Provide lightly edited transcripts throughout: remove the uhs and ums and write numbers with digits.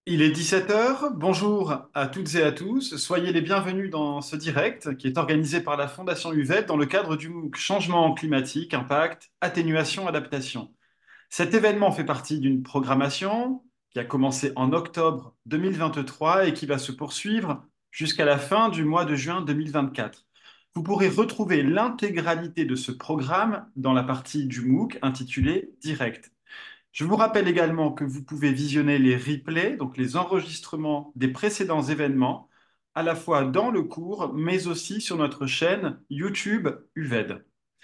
Il est 17 heures. Bonjour à toutes et à tous. Soyez les bienvenus dans ce direct qui est organisé par la Fondation UVED dans le cadre du MOOC Changement climatique, impact, atténuation, adaptation. Cet événement fait partie d'une programmation qui a commencé en octobre 2023 et qui va se poursuivre jusqu'à la fin du mois de juin 2024. Vous pourrez retrouver l'intégralité de ce programme dans la partie du MOOC intitulée Direct. Je vous rappelle également que vous pouvez visionner les replays, donc les enregistrements des précédents événements, à la fois dans le cours, mais aussi sur notre chaîne YouTube UVED.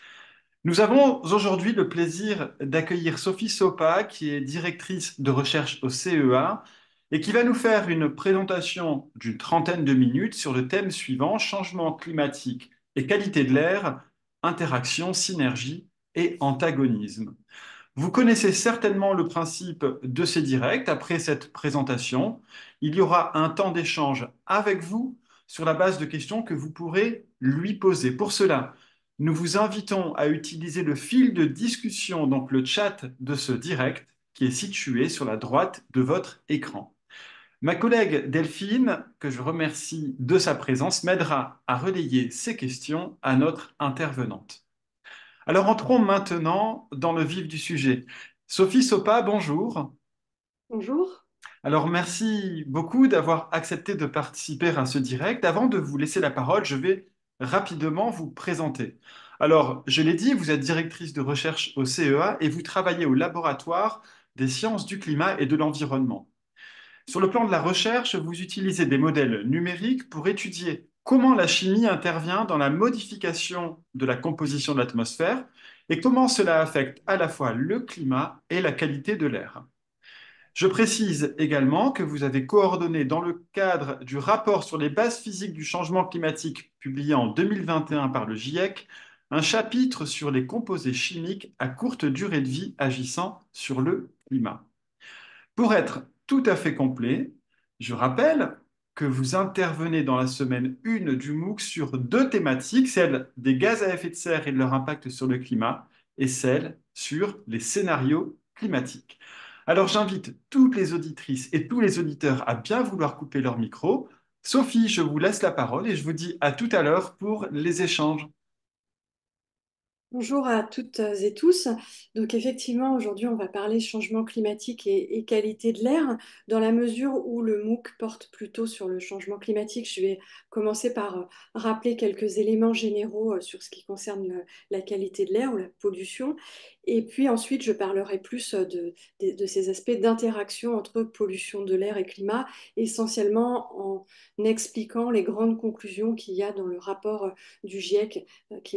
Nous avons aujourd'hui le plaisir d'accueillir Sophie Sopa, qui est directrice de recherche au CEA et qui va nous faire une présentation d'une trentaine de minutes sur le thème suivant, changement climatique et qualité de l'air, interaction, synergie et antagonisme. Vous connaissez certainement le principe de ces directs. Après cette présentation, il y aura un temps d'échange avec vous sur la base de questions que vous pourrez lui poser. Pour cela, nous vous invitons à utiliser le fil de discussion, donc le chat de ce direct, qui est situé sur la droite de votre écran. Ma collègue Delphine, que je remercie de sa présence, m'aidera à relayer ces questions à notre intervenante. Alors entrons maintenant dans le vif du sujet. Sophie Sopa, bonjour. Bonjour. Alors merci beaucoup d'avoir accepté de participer à ce direct. Avant de vous laisser la parole, je vais rapidement vous présenter. Alors, je l'ai dit, vous êtes directrice de recherche au CEA et vous travaillez au laboratoire des sciences du climat et de l'environnement. Sur le plan de la recherche, vous utilisez des modèles numériques pour étudier comment la chimie intervient dans la modification de la composition de l'atmosphère et comment cela affecte à la fois le climat et la qualité de l'air. Je précise également que vous avez coordonné dans le cadre du rapport sur les bases physiques du changement climatique publié en 2021 par le GIEC, un chapitre sur les composés chimiques à courte durée de vie agissant sur le climat. Pour être tout à fait complet, je rappelle que vous intervenez dans la semaine 1 du MOOC sur deux thématiques, celle des gaz à effet de serre et de leur impact sur le climat, et celle sur les scénarios climatiques. Alors j'invite toutes les auditrices et tous les auditeurs à bien vouloir couper leur micro. Sophie, je vous laisse la parole et je vous dis à tout à l'heure pour les échanges. Bonjour à toutes et tous. Donc effectivement, aujourd'hui, on va parler changement climatique et qualité de l'air. Dans la mesure où le MOOC porte plutôt sur le changement climatique, je vais commencer par rappeler quelques éléments généraux sur ce qui concerne la qualité de l'air ou la pollution. Et puis ensuite, je parlerai plus de ces aspects d'interaction entre pollution de l'air et climat, essentiellement en expliquant les grandes conclusions qu'il y a dans le rapport du GIEC qui est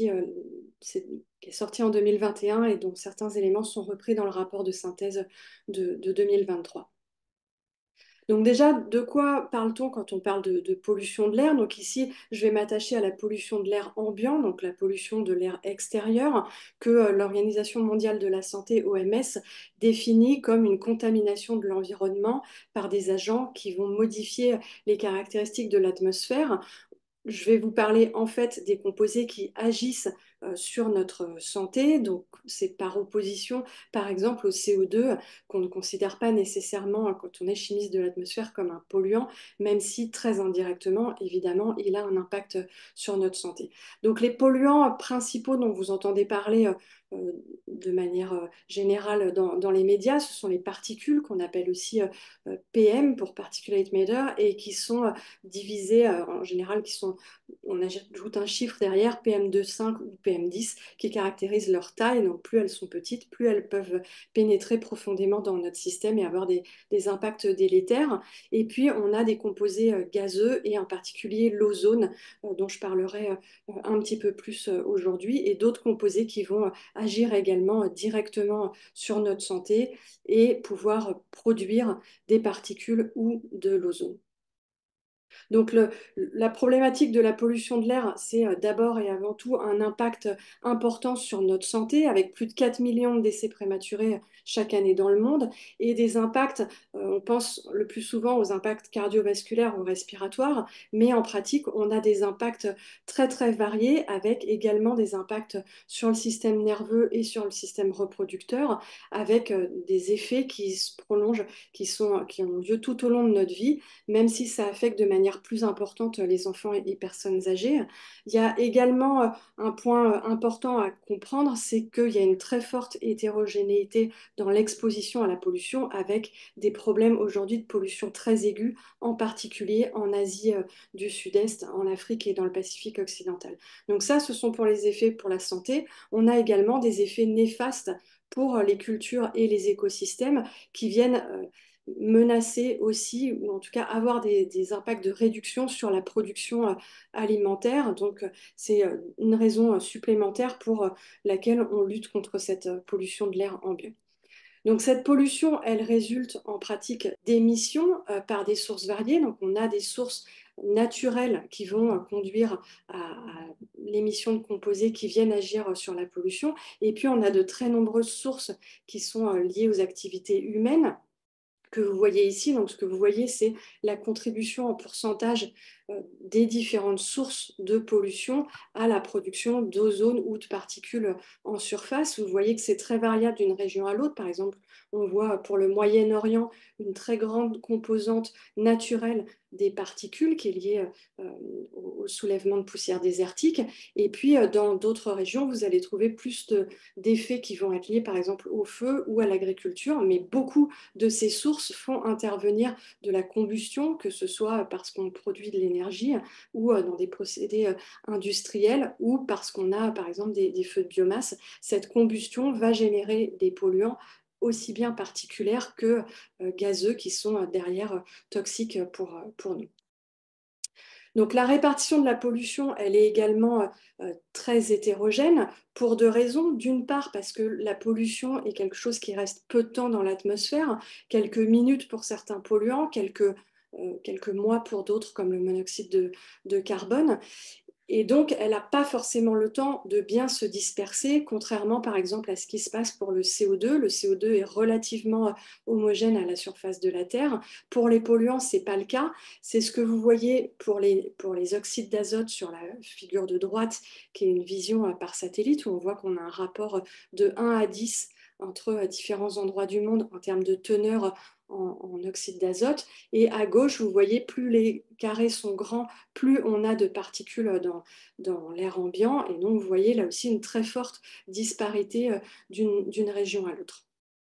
qui est sorti en 2021 et dont certains éléments sont repris dans le rapport de synthèse de 2023. Donc déjà, de quoi parle-t-on quand on parle de pollution de l'air? Donc ici, je vais m'attacher à la pollution de l'air ambiant, donc la pollution de l'air extérieur, que l'Organisation mondiale de la santé, OMS, définit comme une contamination de l'environnement par des agents qui vont modifier les caractéristiques de l'atmosphère. Je vais vous parler en fait des composés qui agissent sur notre santé. Donc, c'est par opposition, par exemple, au CO2, qu'on ne considère pas nécessairement, quand on est chimiste de l'atmosphère, comme un polluant, même si très indirectement, évidemment, il a un impact sur notre santé. Donc, les polluants principaux dont vous entendez parler de manière générale dans les médias, ce sont les particules qu'on appelle aussi PM pour particulate matter et qui sont divisées en général, on ajoute un chiffre derrière, PM2,5 ou PM10, qui caractérise leur taille. Donc plus elles sont petites, plus elles peuvent pénétrer profondément dans notre système et avoir des impacts délétères. Et puis on a des composés gazeux et en particulier l'ozone, dont je parlerai un petit peu plus aujourd'hui, et d'autres composés qui vont agir également directement sur notre santé et pouvoir produire des particules ou de l'ozone. Donc la problématique de la pollution de l'air, c'est d'abord et avant tout un impact important sur notre santé, avec plus de 4 millions de décès prématurés chaque année dans le monde, et des impacts, on pense le plus souvent aux impacts cardiovasculaires ou respiratoires, mais en pratique, on a des impacts très très variés, avec également des impacts sur le système nerveux et sur le système reproducteur, avec des effets qui se prolongent, qui ont lieu tout au long de notre vie, même si ça affecte de manière plus importante les enfants et les personnes âgées. Il y a également un point important à comprendre, c'est qu'il y a une très forte hétérogénéité dans l'exposition à la pollution, avec des problèmes aujourd'hui de pollution très aigus, en particulier en Asie du Sud-Est, en Afrique et dans le Pacifique occidental. Donc ça, ce sont pour les effets pour la santé. On a également des effets néfastes pour les cultures et les écosystèmes qui viennent menacer aussi, ou en tout cas avoir des impacts de réduction sur la production alimentaire. Donc, c'est une raison supplémentaire pour laquelle on lutte contre cette pollution de l'air ambiant. Donc, cette pollution, elle résulte en pratique d'émissions par des sources variées. Donc, on a des sources naturelles qui vont conduire à l'émission de composés qui viennent agir sur la pollution. Et puis, on a de très nombreuses sources qui sont liées aux activités humaines que vous voyez ici. Donc, ce que vous voyez, c'est la contribution en pourcentage des différentes sources de pollution à la production d'ozone ou de particules en surface. Vous voyez que c'est très variable d'une région à l'autre. Par exemple, on voit pour le Moyen-Orient une très grande composante naturelle des particules qui est liée au soulèvement de poussière désertique. Et puis, dans d'autres régions, vous allez trouver plus d'effets qui vont être liés, par exemple, au feu ou à l'agriculture. Mais beaucoup de ces sources font intervenir de la combustion, que ce soit parce qu'on produit de l'énergie ou dans des procédés industriels ou parce qu'on a par exemple des feux de biomasse. Cette combustion va générer des polluants aussi bien particulaires que gazeux qui sont derrière toxiques pour nous. Donc la répartition de la pollution, elle est également très hétérogène pour deux raisons. D'une part, parce que la pollution est quelque chose qui reste peu de temps dans l'atmosphère, quelques minutes pour certains polluants, quelques mois pour d'autres, comme le monoxyde de carbone. Et donc, elle n'a pas forcément le temps de bien se disperser, contrairement par exemple à ce qui se passe pour le CO2. Le CO2 est relativement homogène à la surface de la Terre. Pour les polluants, ce n'est pas le cas. C'est ce que vous voyez pour les oxydes d'azote sur la figure de droite, qui est une vision par satellite, où on voit qu'on a un rapport de 1 à 10 entre différents endroits du monde en termes de teneur en oxyde d'azote. Et à gauche, vous voyez, plus les carrés sont grands, plus on a de particules dans l'air ambiant. Et donc, vous voyez là aussi une très forte disparité d'une région à l'autre.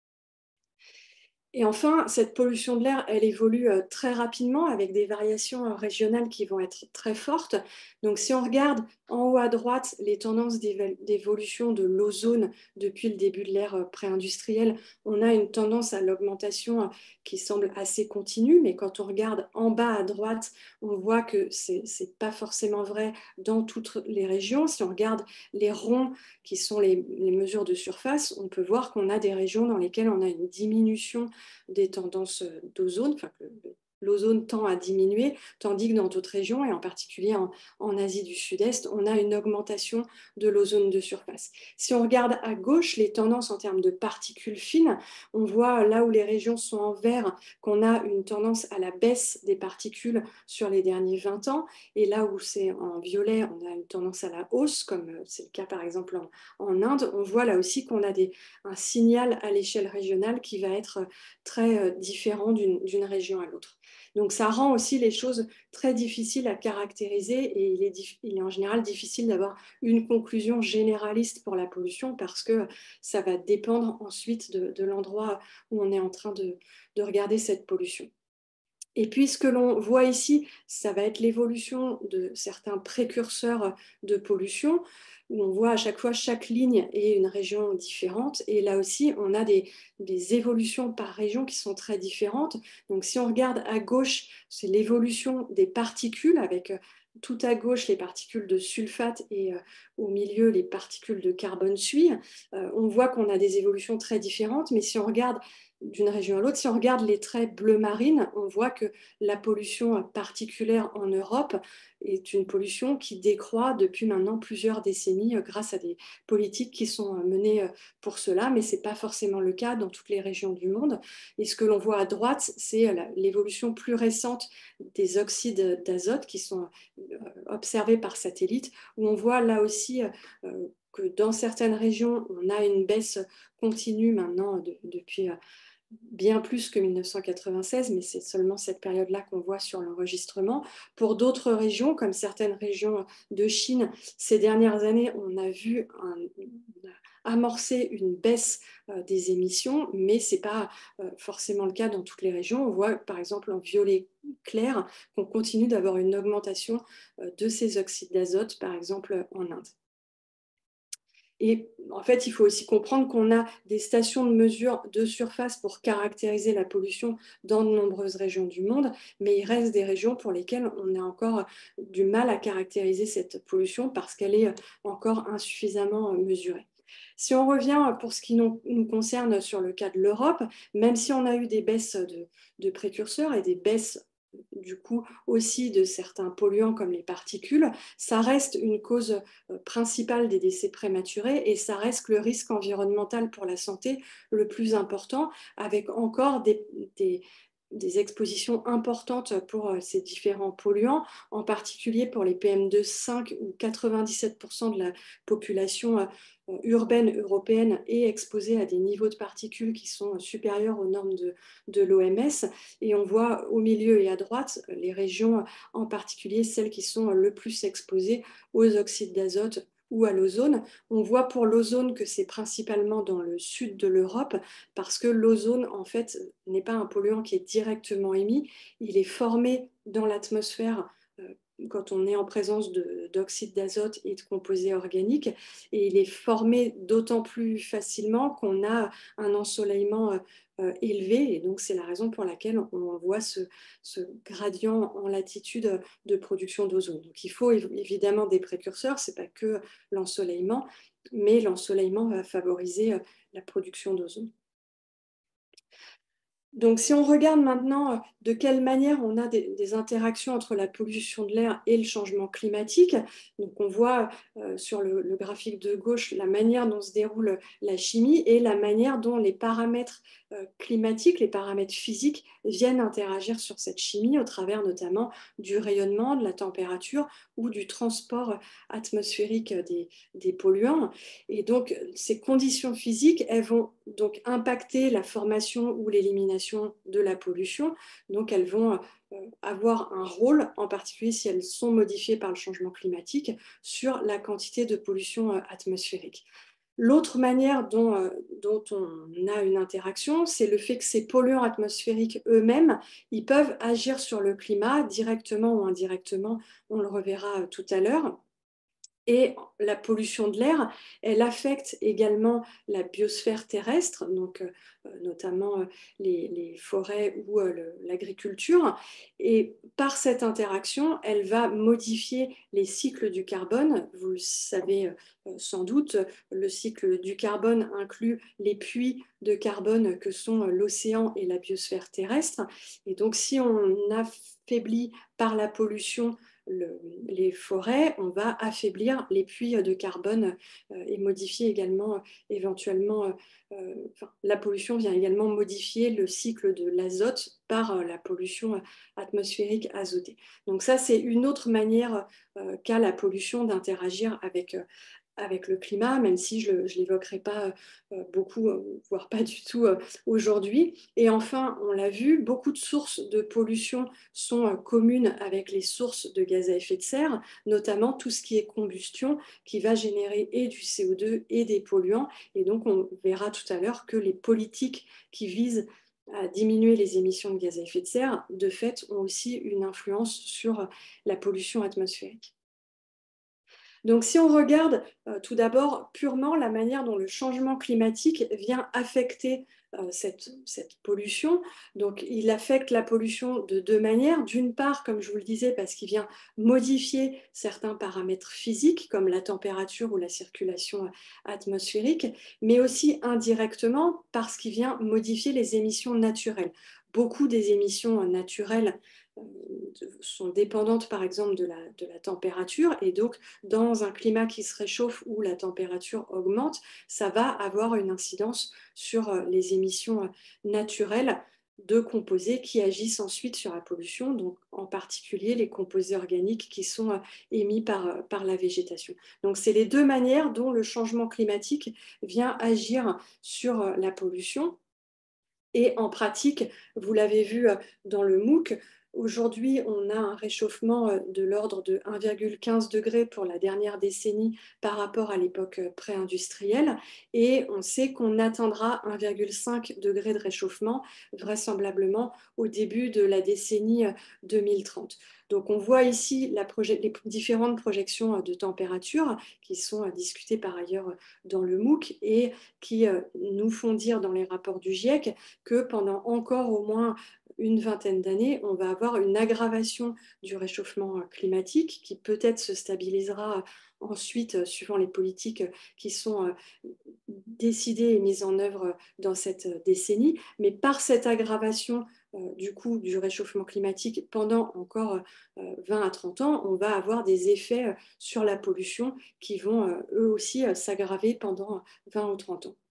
Et enfin, cette pollution de l'air, elle évolue très rapidement avec des variations régionales qui vont être très fortes. Donc, si on regarde en haut à droite les tendances d'évolution de l'ozone depuis le début de l'ère pré-industrielle, on a une tendance à l'augmentation qui semble assez continue. Mais quand on regarde en bas à droite, on voit que ce n'est pas forcément vrai dans toutes les régions. Si on regarde les ronds qui sont les mesures de surface, on peut voir qu'on a des régions dans lesquelles on a une diminution des tendances d'ozone, enfin que l'ozone tend à diminuer, tandis que dans d'autres régions, et en particulier en Asie du Sud-Est, on a une augmentation de l'ozone de surface. Si on regarde à gauche les tendances en termes de particules fines, on voit là où les régions sont en vert qu'on a une tendance à la baisse des particules sur les derniers 20 ans, et là où c'est en violet, on a une tendance à la hausse, comme c'est le cas par exemple en Inde. On voit là aussi qu'on a un signal à l'échelle régionale qui va être très différent d'une région à l'autre. Donc ça rend aussi les choses très difficiles à caractériser et il est en général difficile d'avoir une conclusion généraliste pour la pollution parce que ça va dépendre ensuite de l'endroit où on est en train de regarder cette pollution. Et puis, ce que l'on voit ici, ça va être l'évolution de certains précurseurs de pollution, où on voit à chaque fois chaque ligne et une région différente. Et là aussi, on a des évolutions par région qui sont très différentes. Donc, si on regarde à gauche, c'est l'évolution des particules avec tout à gauche les particules de sulfate et au milieu les particules de carbone suie. On voit qu'on a des évolutions très différentes, mais si on regarde d'une région à l'autre. Si on regarde les traits bleu marine, on voit que la pollution particulière en Europe est une pollution qui décroît depuis maintenant plusieurs décennies grâce à des politiques qui sont menées pour cela, mais ce n'est pas forcément le cas dans toutes les régions du monde. Et ce que l'on voit à droite, c'est l'évolution plus récente des oxydes d'azote qui sont observés par satellite, où on voit là aussi que dans certaines régions, on a une baisse continue maintenant depuis bien plus que 1996, mais c'est seulement cette période-là qu'on voit sur l'enregistrement. Pour d'autres régions, comme certaines régions de Chine, ces dernières années, on a vu amorcer une baisse des émissions, mais ce n'est pas forcément le cas dans toutes les régions. On voit par exemple en violet clair qu'on continue d'avoir une augmentation de ces oxydes d'azote, par exemple en Inde. Et en fait, il faut aussi comprendre qu'on a des stations de mesure de surface pour caractériser la pollution dans de nombreuses régions du monde, mais il reste des régions pour lesquelles on a encore du mal à caractériser cette pollution parce qu'elle est encore insuffisamment mesurée. Si on revient pour ce qui nous concerne sur le cas de l'Europe, même si on a eu des baisses de précurseurs et des baisses du coup aussi de certains polluants comme les particules, ça reste une cause principale des décès prématurés et ça reste le risque environnemental pour la santé le plus important, avec encore des expositions importantes pour ces différents polluants, en particulier pour les PM2,5 où 97% de la population urbaine européenne est exposée à des niveaux de particules qui sont supérieurs aux normes de l'OMS. Et on voit au milieu et à droite les régions, en particulier celles qui sont le plus exposées aux oxydes d'azote ou à l'ozone. On voit pour l'ozone que c'est principalement dans le sud de l'Europe parce que l'ozone, en fait, n'est pas un polluant qui est directement émis. Il est formé dans l'atmosphère quand on est en présence d'oxyde d'azote et de composés organiques. Et il est formé d'autant plus facilement qu'on a un ensoleillement élevé. Et donc, c'est la raison pour laquelle on voit ce gradient en latitude de production d'ozone. Donc, il faut évidemment des précurseurs. Ce n'est pas que l'ensoleillement, mais l'ensoleillement va favoriser la production d'ozone. Donc, si on regarde maintenant de quelle manière on a des interactions entre la pollution de l'air et le changement climatique, donc on voit sur le graphique de gauche la manière dont se déroule la chimie et la manière dont les paramètres climatiques, les paramètres physiques viennent interagir sur cette chimie au travers notamment du rayonnement, de la température ou du transport atmosphérique des polluants. Et donc, ces conditions physiques, elles vont donc impacter la formation ou l'élimination de la pollution. Donc, elles vont avoir un rôle, en particulier si elles sont modifiées par le changement climatique, sur la quantité de pollution atmosphérique. L'autre manière dont on a une interaction, c'est le fait que ces polluants atmosphériques eux-mêmes, ils peuvent agir sur le climat directement ou indirectement, on le reverra tout à l'heure. Et la pollution de l'air, elle affecte également la biosphère terrestre, donc notamment les forêts ou l'agriculture. Et par cette interaction, elle va modifier les cycles du carbone. Vous le savez sans doute, le cycle du carbone inclut les puits de carbone que sont l'océan et la biosphère terrestre. Et donc, si on affaiblit par la pollution les forêts, on va affaiblir les puits de carbone et modifier également éventuellement, la pollution vient également modifier le cycle de l'azote par la pollution atmosphérique azotée. Donc ça, c'est une autre manière qu'a la pollution d'interagir avec le climat, même si je ne l'évoquerai pas beaucoup, voire pas du tout aujourd'hui. Et enfin, on l'a vu, beaucoup de sources de pollution sont communes avec les sources de gaz à effet de serre, notamment tout ce qui est combustion, qui va générer et du CO2 et des polluants. Et donc, on verra tout à l'heure que les politiques qui visent à diminuer les émissions de gaz à effet de serre, de fait, ont aussi une influence sur la pollution atmosphérique. Donc, si on regarde tout d'abord purement la manière dont le changement climatique vient affecter cette pollution. Donc, il affecte la pollution de deux manières. D'une part, comme je vous le disais, parce qu'il vient modifier certains paramètres physiques, comme la température ou la circulation atmosphérique, mais aussi indirectement parce qu'il vient modifier les émissions naturelles. Beaucoup des émissions naturelles sont dépendantes par exemple de la température et donc dans un climat qui se réchauffe où la température augmente, ça va avoir une incidence sur les émissions naturelles de composés qui agissent ensuite sur la pollution, donc en particulier les composés organiques qui sont émis par la végétation. Donc c'est les deux manières dont le changement climatique vient agir sur la pollution. Et en pratique, vous l'avez vu dans le MOOC, aujourd'hui, on a un réchauffement de l'ordre de 1,15 degré pour la dernière décennie par rapport à l'époque pré-industrielle. Et on sait qu'on atteindra 1,5 degré de réchauffement vraisemblablement au début de la décennie 2030. Donc on voit ici les différentes projections de température qui sont discutées par ailleurs dans le MOOC et qui nous font dire dans les rapports du GIEC que pendant encore au moins une vingtaine d'années, on va avoir une aggravation du réchauffement climatique qui peut-être se stabilisera ensuite suivant les politiques qui sont décidées et mises en œuvre dans cette décennie. Mais par cette aggravation du coup du réchauffement climatique pendant encore 20 à 30 ans, on va avoir des effets sur la pollution qui vont eux aussi s'aggraver pendant 20 ou 30 ans.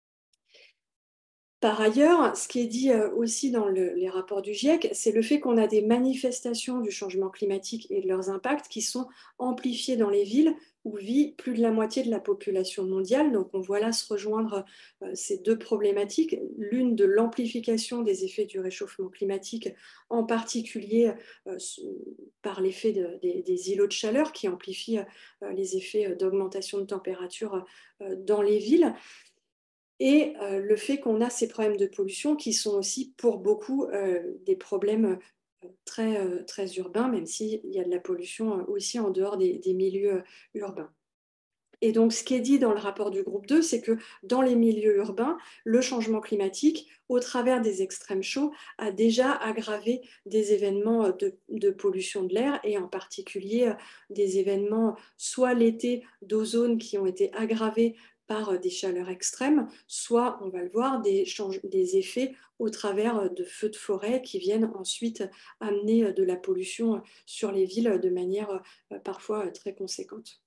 Par ailleurs, ce qui est dit aussi dans les rapports du GIEC, c'est le fait qu'on a des manifestations du changement climatique et de leurs impacts qui sont amplifiées dans les villes où vit plus de la moitié de la population mondiale. Donc on voit là se rejoindre ces deux problématiques, l'une de l'amplification des effets du réchauffement climatique, en particulier par l'effet des îlots de chaleur qui amplifient les effets d'augmentation de température dans les villes et le fait qu'on a ces problèmes de pollution qui sont aussi pour beaucoup des problèmes très urbains, même s'il y a de la pollution aussi en dehors des milieux urbains. Et donc, ce qui est dit dans le rapport du groupe 2, c'est que dans les milieux urbains, le changement climatique, au travers des extrêmes chauds, a déjà aggravé des événements de pollution de l'air et en particulier des événements soit l'été d'ozone qui ont été aggravés par des chaleurs extrêmes, soit, on va le voir, des effets au travers de feux de forêt qui viennent ensuite amener de la pollution sur les villes de manière parfois très conséquente.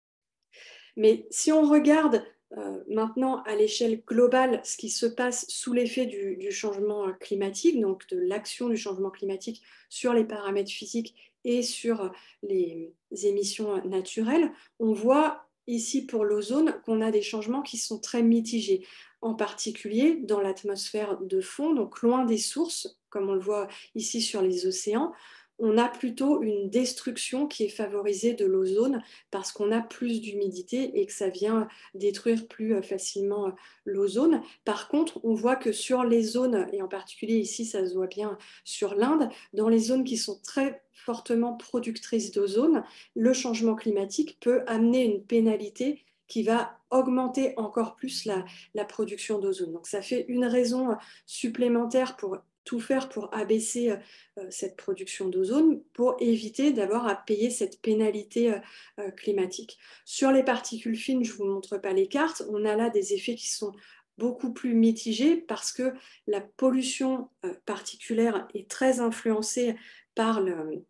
Mais si on regarde maintenant à l'échelle globale ce qui se passe sous l'effet du changement climatique, donc de l'action du changement climatique sur les paramètres physiques et sur les émissions naturelles, on voit ici pour l'ozone qu'on a des changements qui sont très mitigés, en particulier dans l'atmosphère de fond, donc loin des sources, comme on le voit ici sur les océans. On a plutôt une destruction qui est favorisée de l'ozone parce qu'on a plus d'humidité et que ça vient détruire plus facilement l'ozone. Par contre, on voit que sur les zones, et en particulier ici, ça se voit bien sur l'Inde, dans les zones qui sont très fortement productrices d'ozone, le changement climatique peut amener une pénalité qui va augmenter encore plus la production d'ozone. Donc ça fait une raison supplémentaire pour tout faire pour abaisser cette production d'ozone pour éviter d'avoir à payer cette pénalité climatique. Sur les particules fines, je ne vous montre pas les cartes, on a là des effets qui sont beaucoup plus mitigés parce que la pollution particulière est très influencée par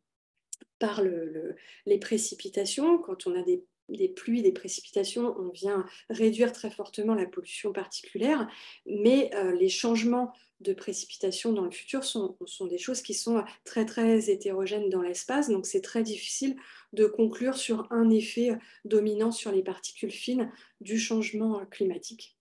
les précipitations. Quand on a des pluies, des précipitations, on vient réduire très fortement la pollution particulière, mais les changements de précipitations dans le futur sont des choses qui sont très hétérogènes dans l'espace, donc c'est très difficile de conclure sur un effet dominant sur les particules fines du changement climatique.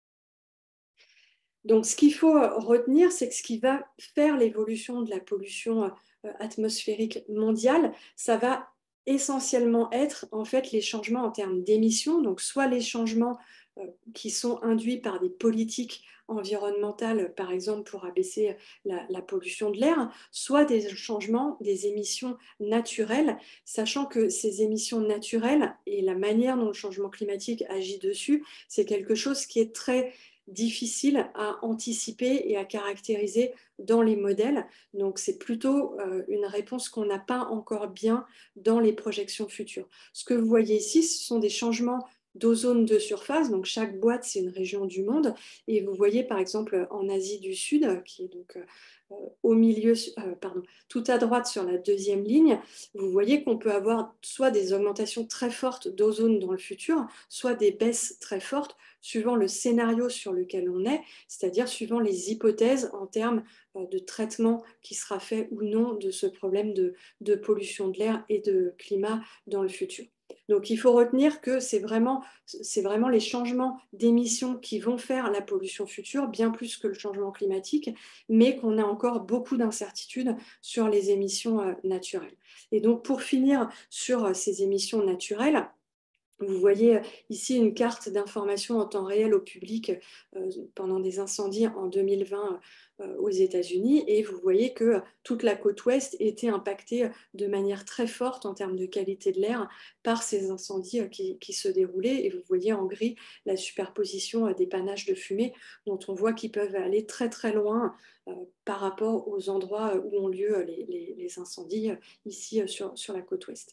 Donc ce qu'il faut retenir, c'est que ce qui va faire l'évolution de la pollution atmosphérique mondiale, ça va essentiellement être en fait les changements en termes d'émissions, donc soit les changements qui sont induits par des politiques environnementales, par exemple pour abaisser la pollution de l'air, soit des changements des émissions naturelles, sachant que ces émissions naturelles et la manière dont le changement climatique agit dessus, c'est quelque chose qui est très difficiles à anticiper et à caractériser dans les modèles. Donc, c'est plutôt une réponse qu'on n'a pas encore bien dans les projections futures. Ce que vous voyez ici, ce sont des changements d'ozone de surface. Donc, chaque boîte, c'est une région du monde. Et vous voyez, par exemple, en Asie du Sud, qui est donc au milieu, pardon, tout à droite sur la deuxième ligne, vous voyez qu'on peut avoir soit des augmentations très fortes d'ozone dans le futur, soit des baisses très fortes suivant le scénario sur lequel on est, c'est-à-dire suivant les hypothèses en termes de traitement qui sera fait ou non de ce problème de pollution de l'air et de climat dans le futur. Donc il faut retenir que c'est vraiment les changements d'émissions qui vont faire la pollution future, bien plus que le changement climatique, mais qu'on a encore beaucoup d'incertitudes sur les émissions naturelles. Et donc pour finir sur ces émissions naturelles, vous voyez ici une carte d'information en temps réel au public pendant des incendies en 2020 aux États-Unis et vous voyez que toute la côte ouest était impactée de manière très forte en termes de qualité de l'air par ces incendies qui se déroulaient et vous voyez en gris la superposition des panaches de fumée dont on voit qu'ils peuvent aller très très loin par rapport aux endroits où ont lieu les incendies ici sur la côte ouest.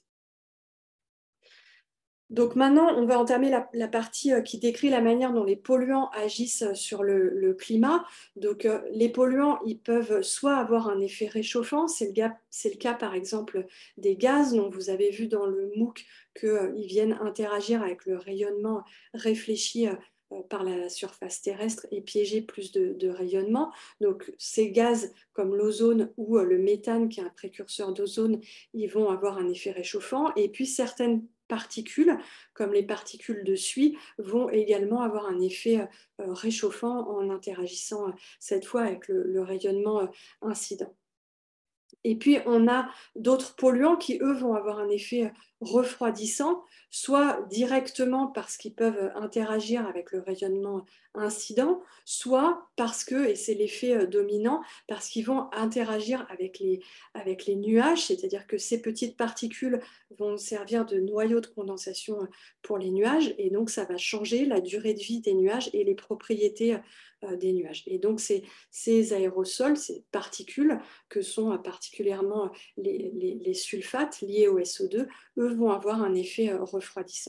Donc maintenant, on va entamer la partie qui décrit la manière dont les polluants agissent sur le climat. Donc les polluants, ils peuvent soit avoir un effet réchauffant, c'est le cas par exemple des gaz, dont vous avez vu dans le MOOC qu'ils viennent interagir avec le rayonnement réfléchi par la surface terrestre et piéger plus de rayonnement. Donc ces gaz comme l'ozone ou le méthane, qui est un précurseur d'ozone, ils vont avoir un effet réchauffant. Et puis certaines particules, comme les particules de suie, vont également avoir un effet réchauffant en interagissant cette fois avec le rayonnement incident. Et puis, on a d'autres polluants qui, eux, vont avoir un effet refroidissant, soit directement parce qu'ils peuvent interagir avec le rayonnement incident, soit parce que, et c'est l'effet dominant, parce qu'ils vont interagir avec les nuages, c'est-à-dire que ces petites particules vont servir de noyau de condensation pour les nuages, et donc ça va changer la durée de vie des nuages et les propriétés des nuages. Et donc, ces aérosols, ces particules, que sont particulièrement les sulfates liés au SO2, eux vont avoir un effet refroidissant.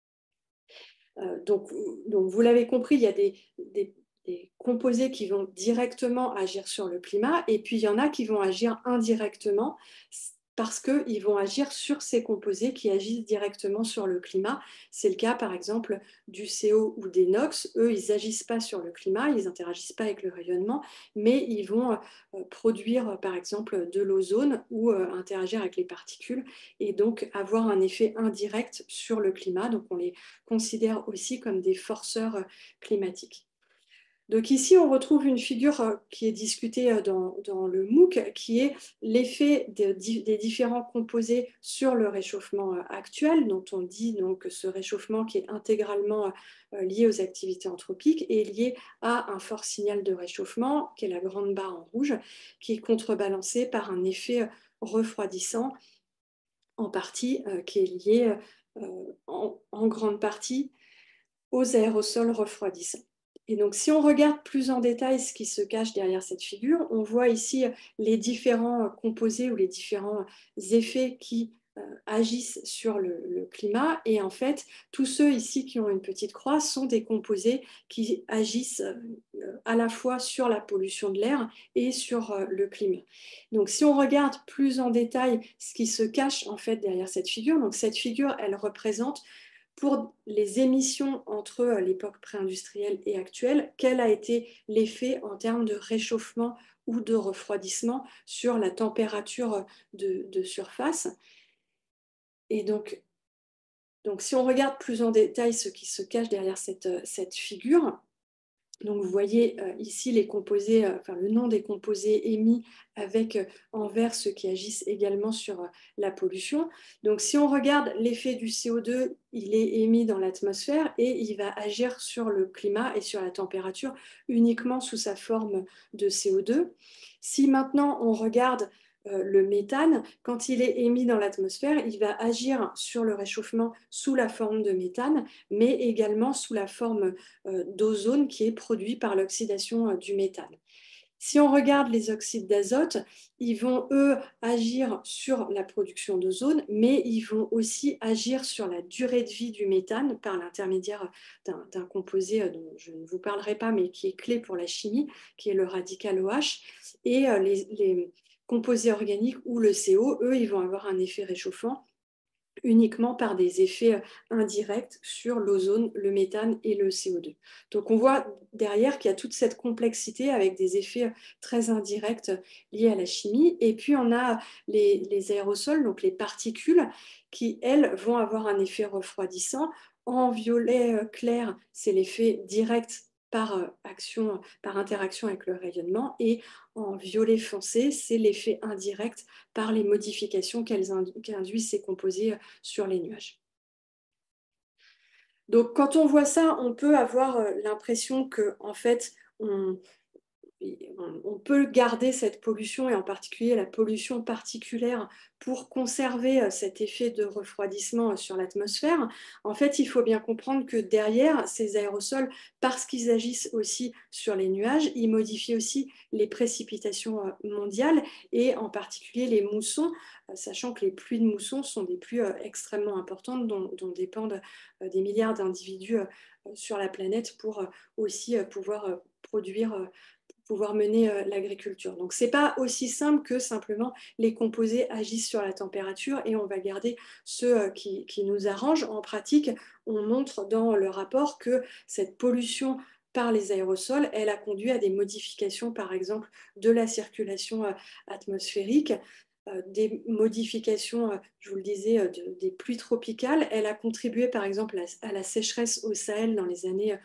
Donc, vous l'avez compris, il y a des composés qui vont directement agir sur le climat et puis il y en a qui vont agir indirectement parce qu'ils vont agir sur ces composés qui agissent directement sur le climat. C'est le cas par exemple du CO ou des NOx. Eux, ils n'agissent pas sur le climat, ils n'interagissent pas avec le rayonnement, mais ils vont produire par exemple de l'ozone ou interagir avec les particules et donc avoir un effet indirect sur le climat. Donc on les considère aussi comme des forceurs climatiques. Donc ici, on retrouve une figure qui est discutée dans le MOOC, qui est l'effet des différents composés sur le réchauffement actuel, dont on dit donc que ce réchauffement qui est intégralement lié aux activités anthropiques est lié à un fort signal de réchauffement, qui est la grande barre en rouge, qui est contrebalancé par un effet refroidissant, en partie, qui est lié en grande partie aux aérosols refroidissants. Et donc, si on regarde plus en détail ce qui se cache derrière cette figure, on voit ici les différents composés ou les différents effets qui agissent sur le climat. Et en fait, tous ceux ici qui ont une petite croix sont des composés qui agissent à la fois sur la pollution de l'air et sur le climat. Donc, si on regarde plus en détail ce qui se cache en fait derrière cette figure, donc cette figure, elle représente pour les émissions entre l'époque pré-industrielle et actuelle, quel a été l'effet en termes de réchauffement ou de refroidissement sur la température de surface. Et donc, si on regarde plus en détail ce qui se cache derrière cette figure, donc vous voyez ici les composés, le nom des composés émis avec en vert ceux qui agissent également sur la pollution. Donc si on regarde l'effet du CO2, il est émis dans l'atmosphère et il va agir sur le climat et sur la température uniquement sous sa forme de CO2. Si maintenant on regarde le méthane, quand il est émis dans l'atmosphère, il va agir sur le réchauffement sous la forme de méthane, mais également sous la forme d'ozone qui est produit par l'oxydation du méthane. Si on regarde les oxydes d'azote, ils vont, eux, agir sur la production d'ozone, mais ils vont aussi agir sur la durée de vie du méthane par l'intermédiaire d'un composé dont je ne vous parlerai pas, mais qui est clé pour la chimie, qui est le radical OH. Et les composés organiques ou le CO, eux, ils vont avoir un effet réchauffant uniquement par des effets indirects sur l'ozone, le méthane et le CO2. Donc on voit derrière qu'il y a toute cette complexité avec des effets très indirects liés à la chimie. Et puis on a les aérosols, donc les particules, qui, elles, vont avoir un effet refroidissant. En violet clair, c'est l'effet direct par action, par interaction avec le rayonnement, et en violet foncé, c'est l'effet indirect par les modifications qu'induisent ces composés sur les nuages. Donc, quand on voit ça, on peut avoir l'impression que, en fait, on peut garder cette pollution, et en particulier la pollution particulière, pour conserver cet effet de refroidissement sur l'atmosphère. En fait, il faut bien comprendre que derrière ces aérosols, parce qu'ils agissent aussi sur les nuages, ils modifient aussi les précipitations mondiales, et en particulier les moussons, sachant que les pluies de moussons sont des pluies extrêmement importantes dont dépendent des milliards d'individus sur la planète pour aussi pouvoir mener l'agriculture. Donc, ce n'est pas aussi simple que simplement les composés agissent sur la température et on va garder ceux qui nous arrangent. En pratique, on montre dans le rapport que cette pollution par les aérosols, elle a conduit à des modifications, par exemple, de la circulation atmosphérique, des modifications, je vous le disais, des pluies tropicales. Elle a contribué par exemple à la sécheresse au Sahel dans les années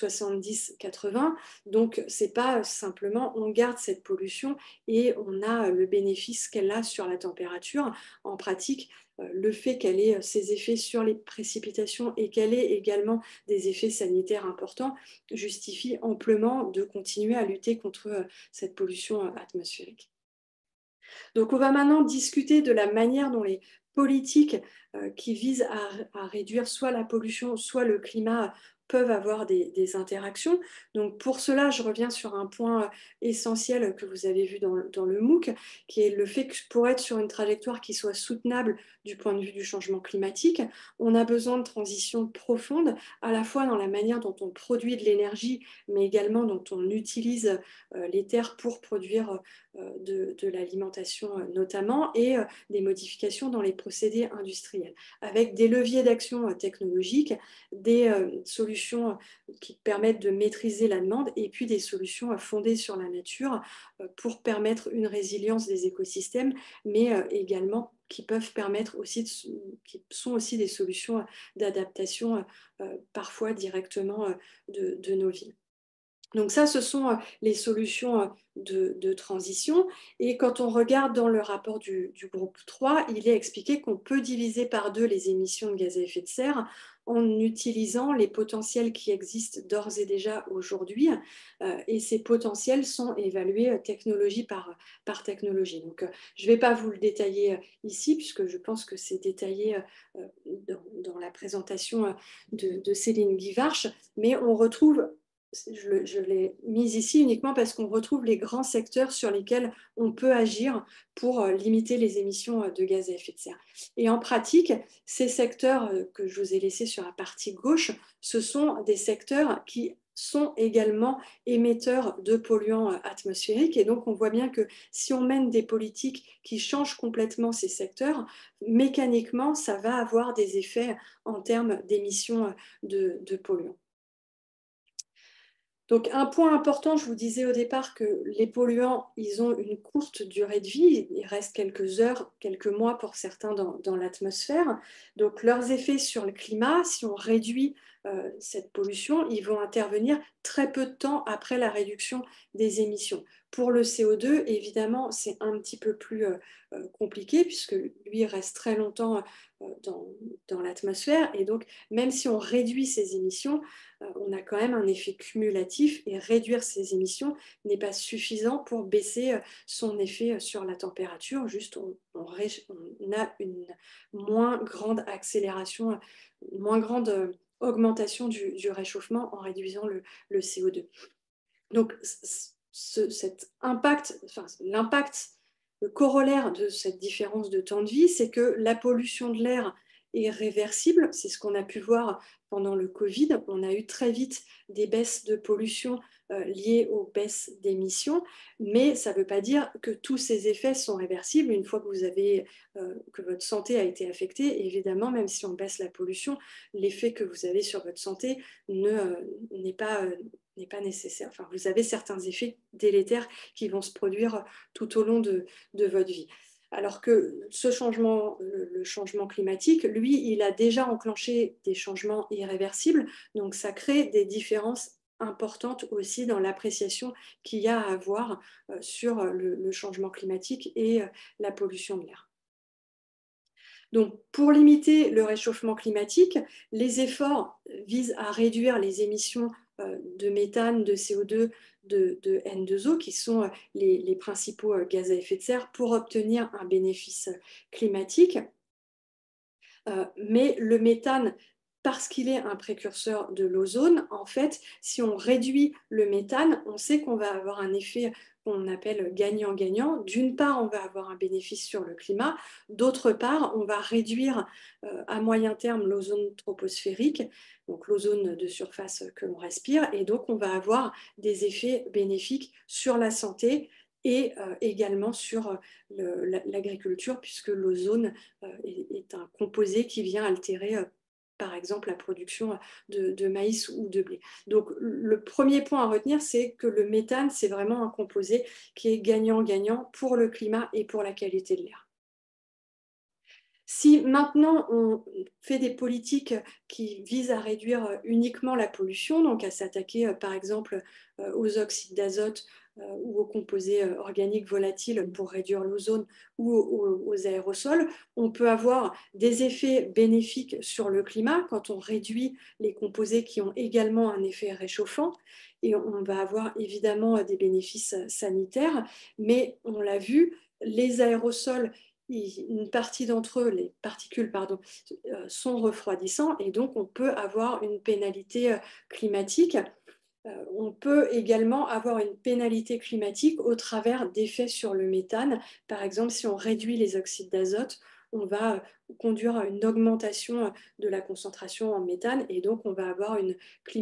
70-80. Donc, c'est pas simplement on garde cette pollution et on a le bénéfice qu'elle a sur la température. En pratique, le fait qu'elle ait ses effets sur les précipitations et qu'elle ait également des effets sanitaires importants justifie amplement de continuer à lutter contre cette pollution atmosphérique. Donc, on va maintenant discuter de la manière dont les politiques qui visent à réduire soit la pollution, soit le climat peuvent avoir des interactions. Donc, pour cela, je reviens sur un point essentiel que vous avez vu dans le MOOC, qui est le fait que pour être sur une trajectoire qui soit soutenable du point de vue du changement climatique, on a besoin de transitions profondes, à la fois dans la manière dont on produit de l'énergie, mais également dont on utilise les terres pour produire de l'alimentation notamment, et des modifications dans les procédés industriels, avec des leviers d'action technologiques, des solutions qui permettent de maîtriser la demande, et puis des solutions fondées sur la nature pour permettre une résilience des écosystèmes, mais également qui peuvent permettre aussi, qui sont aussi des solutions d'adaptation parfois directement de nos villes. Donc ça, ce sont les solutions de transition. Et quand on regarde dans le rapport du groupe 3, il est expliqué qu'on peut diviser par deux les émissions de gaz à effet de serre en utilisant les potentiels qui existent d'ores et déjà aujourd'hui. Et ces potentiels sont évalués technologie par technologie. Donc, je ne vais pas vous le détailler ici, puisque je pense que c'est détaillé dans la présentation de Céline Guivarch, mais on retrouve, je l'ai mise ici uniquement parce qu'on retrouve les grands secteurs sur lesquels on peut agir pour limiter les émissions de gaz à effet de serre. Et en pratique, ces secteurs que je vous ai laissés sur la partie gauche, ce sont des secteurs qui sont également émetteurs de polluants atmosphériques. Et donc, on voit bien que si on mène des politiques qui changent complètement ces secteurs, mécaniquement, ça va avoir des effets en termes d'émissions de polluants. Donc, un point important, je vous disais au départ que les polluants, ils ont une courte durée de vie, il reste quelques heures, quelques mois pour certains dans l'atmosphère. Donc, leurs effets sur le climat, si on réduit cette pollution, ils vont intervenir très peu de temps après la réduction des émissions. Pour le CO2, évidemment, c'est un petit peu plus compliqué puisque lui reste très longtemps dans l'atmosphère. Et donc, même si on réduit ses émissions, on a quand même un effet cumulatif et réduire ses émissions n'est pas suffisant pour baisser son effet sur la température. Juste, on a une moins grande accélération, une moins grande augmentation du réchauffement en réduisant le CO2. Donc, cet impact, enfin, l'impact, le corollaire de cette différence de temps de vie, c'est que la pollution de l'air est réversible. C'est ce qu'on a pu voir pendant le Covid. On a eu très vite des baisses de pollution liées aux baisses d'émissions, mais ça ne veut pas dire que tous ces effets sont réversibles. Une fois que que votre santé a été affectée, évidemment, même si on baisse la pollution, l'effet que vous avez sur votre santé n'est pas nécessaire. Enfin, vous avez certains effets délétères qui vont se produire tout au long de votre vie. Alors que ce changement, le changement climatique, lui, il a déjà enclenché des changements irréversibles, donc ça crée des différences importantes aussi dans l'appréciation qu'il y a à avoir sur le changement climatique et la pollution de l'air. Donc, pour limiter le réchauffement climatique, les efforts visent à réduire les émissions de méthane, de CO2, de N2O, qui sont les principaux gaz à effet de serre, pour obtenir un bénéfice climatique. Mais le méthane, parce qu'il est un précurseur de l'ozone, en fait, si on réduit le méthane, on sait qu'on va avoir un effet qu'on appelle gagnant-gagnant. D'une part, on va avoir un bénéfice sur le climat. D'autre part, on va réduire à moyen terme l'ozone troposphérique, donc l'ozone de surface que l'on respire. Et donc, on va avoir des effets bénéfiques sur la santé et également sur l'agriculture, puisque l'ozone est un composé qui vient altérer, par exemple, la production de maïs ou de blé. Donc, le premier point à retenir, c'est que le méthane, c'est vraiment un composé qui est gagnant-gagnant pour le climat et pour la qualité de l'air. Si maintenant on fait des politiques qui visent à réduire uniquement la pollution, donc à s'attaquer par exemple aux oxydes d'azote ou aux composés organiques volatiles pour réduire l'ozone ou aux aérosols, on peut avoir des effets bénéfiques sur le climat quand on réduit les composés qui ont également un effet réchauffant. Et on va avoir évidemment des bénéfices sanitaires, mais on l'a vu, les aérosols, une partie d'entre eux, les particules, pardon, sont refroidissants et donc on peut avoir une pénalité climatique. On peut également avoir une pénalité climatique au travers d'effets sur le méthane. Par exemple, si on réduit les oxydes d'azote, on va conduire à une augmentation de la concentration en méthane et donc on va avoir une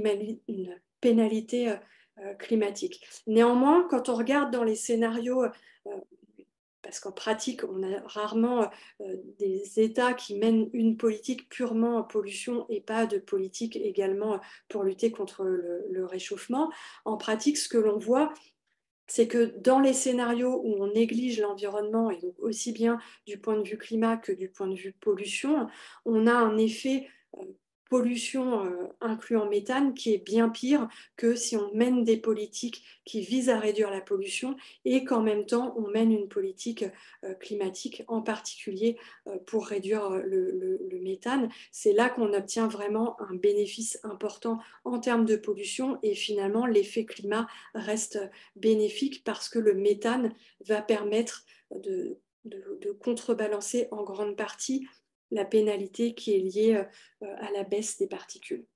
pénalité climatique. Néanmoins, quand on regarde dans les scénarios parce qu'en pratique, on a rarement des États qui mènent une politique purement pollution et pas de politique également pour lutter contre le réchauffement. En pratique, ce que l'on voit, c'est que dans les scénarios où on néglige l'environnement, et donc aussi bien du point de vue climat que du point de vue pollution, on a un effet pollution incluant méthane qui est bien pire que si on mène des politiques qui visent à réduire la pollution et qu'en même temps on mène une politique climatique en particulier pour réduire le méthane. C'est là qu'on obtient vraiment un bénéfice important en termes de pollution et finalement l'effet climat reste bénéfique parce que le méthane va permettre de contrebalancer en grande partie la pénalité qui est liée à la baisse des particules.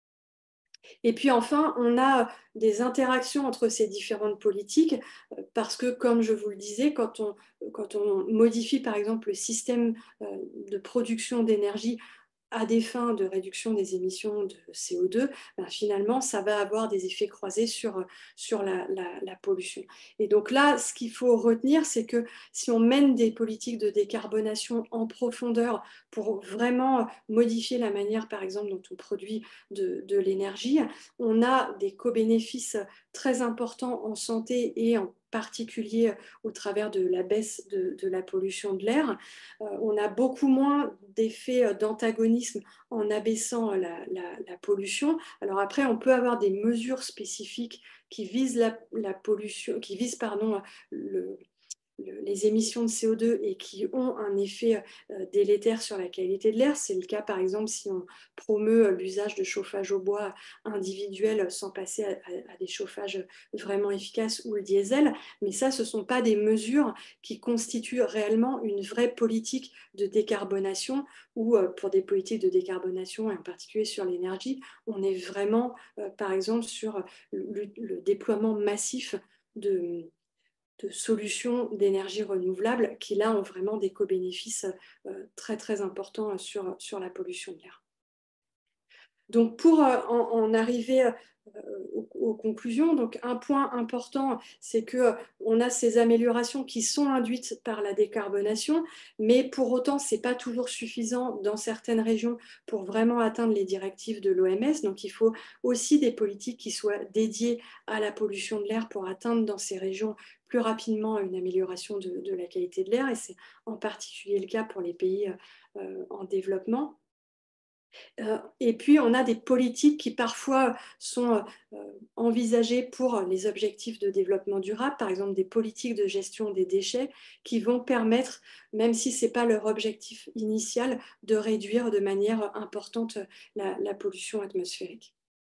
Et puis enfin, on a des interactions entre ces différentes politiques parce que, comme je vous le disais, quand on modifie par exemple le système de production d'énergie à des fins de réduction des émissions de CO2, ben finalement, ça va avoir des effets croisés sur la pollution. Et donc là, ce qu'il faut retenir, c'est que si on mène des politiques de décarbonation en profondeur pour vraiment modifier la manière, par exemple, dont on produit de l'énergie, on a des co-bénéfices très importants en santé et en particulier au travers de la baisse de la pollution de l'air. On a beaucoup moins d'effets d'antagonisme en abaissant la pollution. Alors après, on peut avoir des mesures spécifiques qui visent la pollution, qui visent, pardon, les émissions de CO2 et qui ont un effet délétère sur la qualité de l'air. C'est le cas, par exemple, si on promeut l'usage de chauffage au bois individuel sans passer à des chauffages vraiment efficaces ou le diesel. Mais ça, ce ne sont pas des mesures qui constituent réellement une vraie politique de décarbonation ou pour des politiques de décarbonation, et en particulier sur l'énergie, on est vraiment, par exemple, sur le déploiement massif de solutions d'énergie renouvelable qui, là, ont vraiment des co-bénéfices très, très importants sur la pollution de l'air. Donc, pour en arriver aux conclusions, donc un point important, c'est qu'on a ces améliorations qui sont induites par la décarbonation, mais pour autant, ce n'est pas toujours suffisant dans certaines régions pour vraiment atteindre les directives de l'OMS. Donc, il faut aussi des politiques qui soient dédiées à la pollution de l'air pour atteindre dans ces régions plus rapidement une amélioration de la qualité de l'air, et c'est en particulier le cas pour les pays en développement. Et puis, on a des politiques qui parfois sont envisagées pour les objectifs de développement durable, par exemple des politiques de gestion des déchets qui vont permettre, même si ce n'est pas leur objectif initial, de réduire de manière importante la pollution atmosphérique.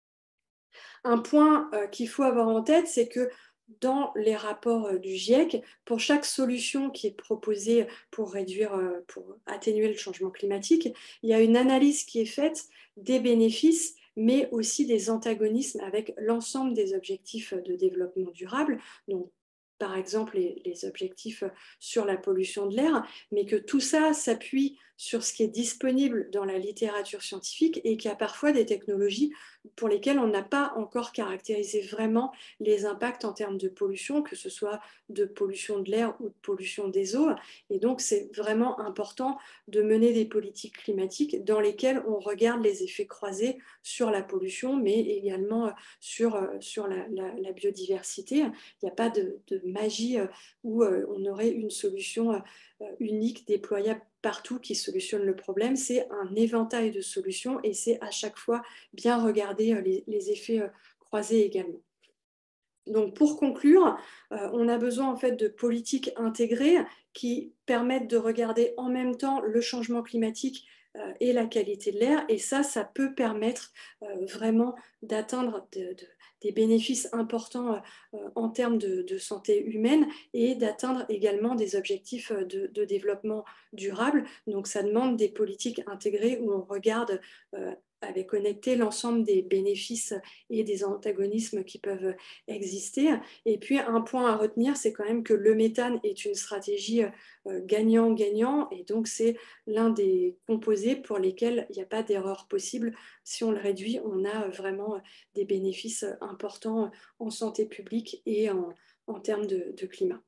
Un point qu'il faut avoir en tête, c'est que dans les rapports du GIEC, pour chaque solution qui est proposée pour atténuer le changement climatique, il y a une analyse qui est faite des bénéfices, mais aussi des antagonismes avec l'ensemble des objectifs de développement durable. Donc, par exemple, les objectifs sur la pollution de l'air, mais que tout ça s'appuie sur ce qui est disponible dans la littérature scientifique et qu'il y a parfois des technologies pour lesquelles on n'a pas encore caractérisé vraiment les impacts en termes de pollution, que ce soit de pollution de l'air ou de pollution des eaux. Et donc, c'est vraiment important de mener des politiques climatiques dans lesquelles on regarde les effets croisés sur la pollution, mais également sur la biodiversité. Il n'y a pas de magie où on aurait une solution unique, déployable partout qui solutionne le problème. C'est un éventail de solutions et c'est à chaque fois bien regarder les effets croisés également. Donc pour conclure, on a besoin en fait de politiques intégrées qui permettent de regarder en même temps le changement climatique et la qualité de l'air. Et ça peut permettre vraiment d'atteindre des bénéfices importants en termes de santé humaine et d'atteindre également des objectifs de développement durable. Donc ça demande des politiques intégrées où on regarde avec connecté l'ensemble des bénéfices et des antagonismes qui peuvent exister. Et puis un point à retenir, c'est quand même que le méthane est une stratégie gagnant-gagnant, et donc c'est l'un des composés pour lesquels il n'y a pas d'erreur possible. Si on le réduit, on a vraiment des bénéfices importants en santé publique et en termes de climat.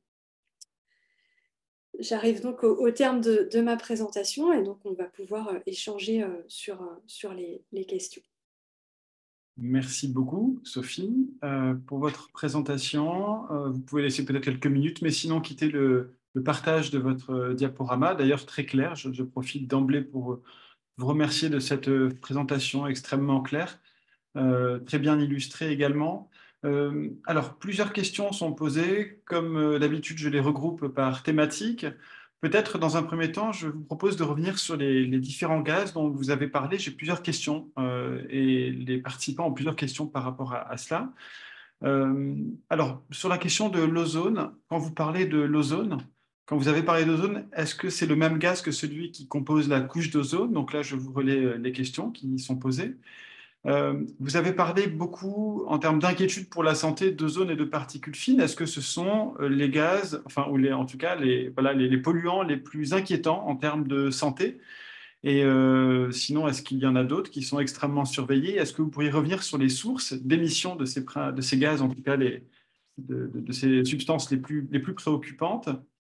J'arrive donc au terme de ma présentation et donc on va pouvoir échanger sur les questions. Merci beaucoup, Sophie, pour votre présentation. Vous pouvez laisser peut-être quelques minutes, mais sinon quitter le partage de votre diaporama. D'ailleurs, très clair. Je profite d'emblée pour vous remercier de cette présentation extrêmement claire, très bien illustrée également. Alors, plusieurs questions sont posées. Comme d'habitude, je les regroupe par thématique. Peut-être dans un premier temps, je vous propose de revenir sur les différents gaz dont vous avez parlé. J'ai plusieurs questions et les participants ont plusieurs questions par rapport à cela. Alors, sur la question de l'ozone, quand vous parlez de l'ozone, quand vous avez parlé d'ozone, est-ce que c'est le même gaz que celui qui compose la couche d'ozone? Donc là, je vous relais les questions qui sont posées. Vous avez parlé beaucoup en termes d'inquiétude pour la santé d'ozone et de particules fines. Est-ce que ce sont les gaz, enfin, ou en tout cas voilà, les polluants les plus inquiétants en termes de santé? Et sinon, est-ce qu'il y en a d'autres qui sont extrêmement surveillés? Est-ce que vous pourriez revenir sur les sources d'émission de ces gaz, en tout cas de ces substances les plus préoccupantes?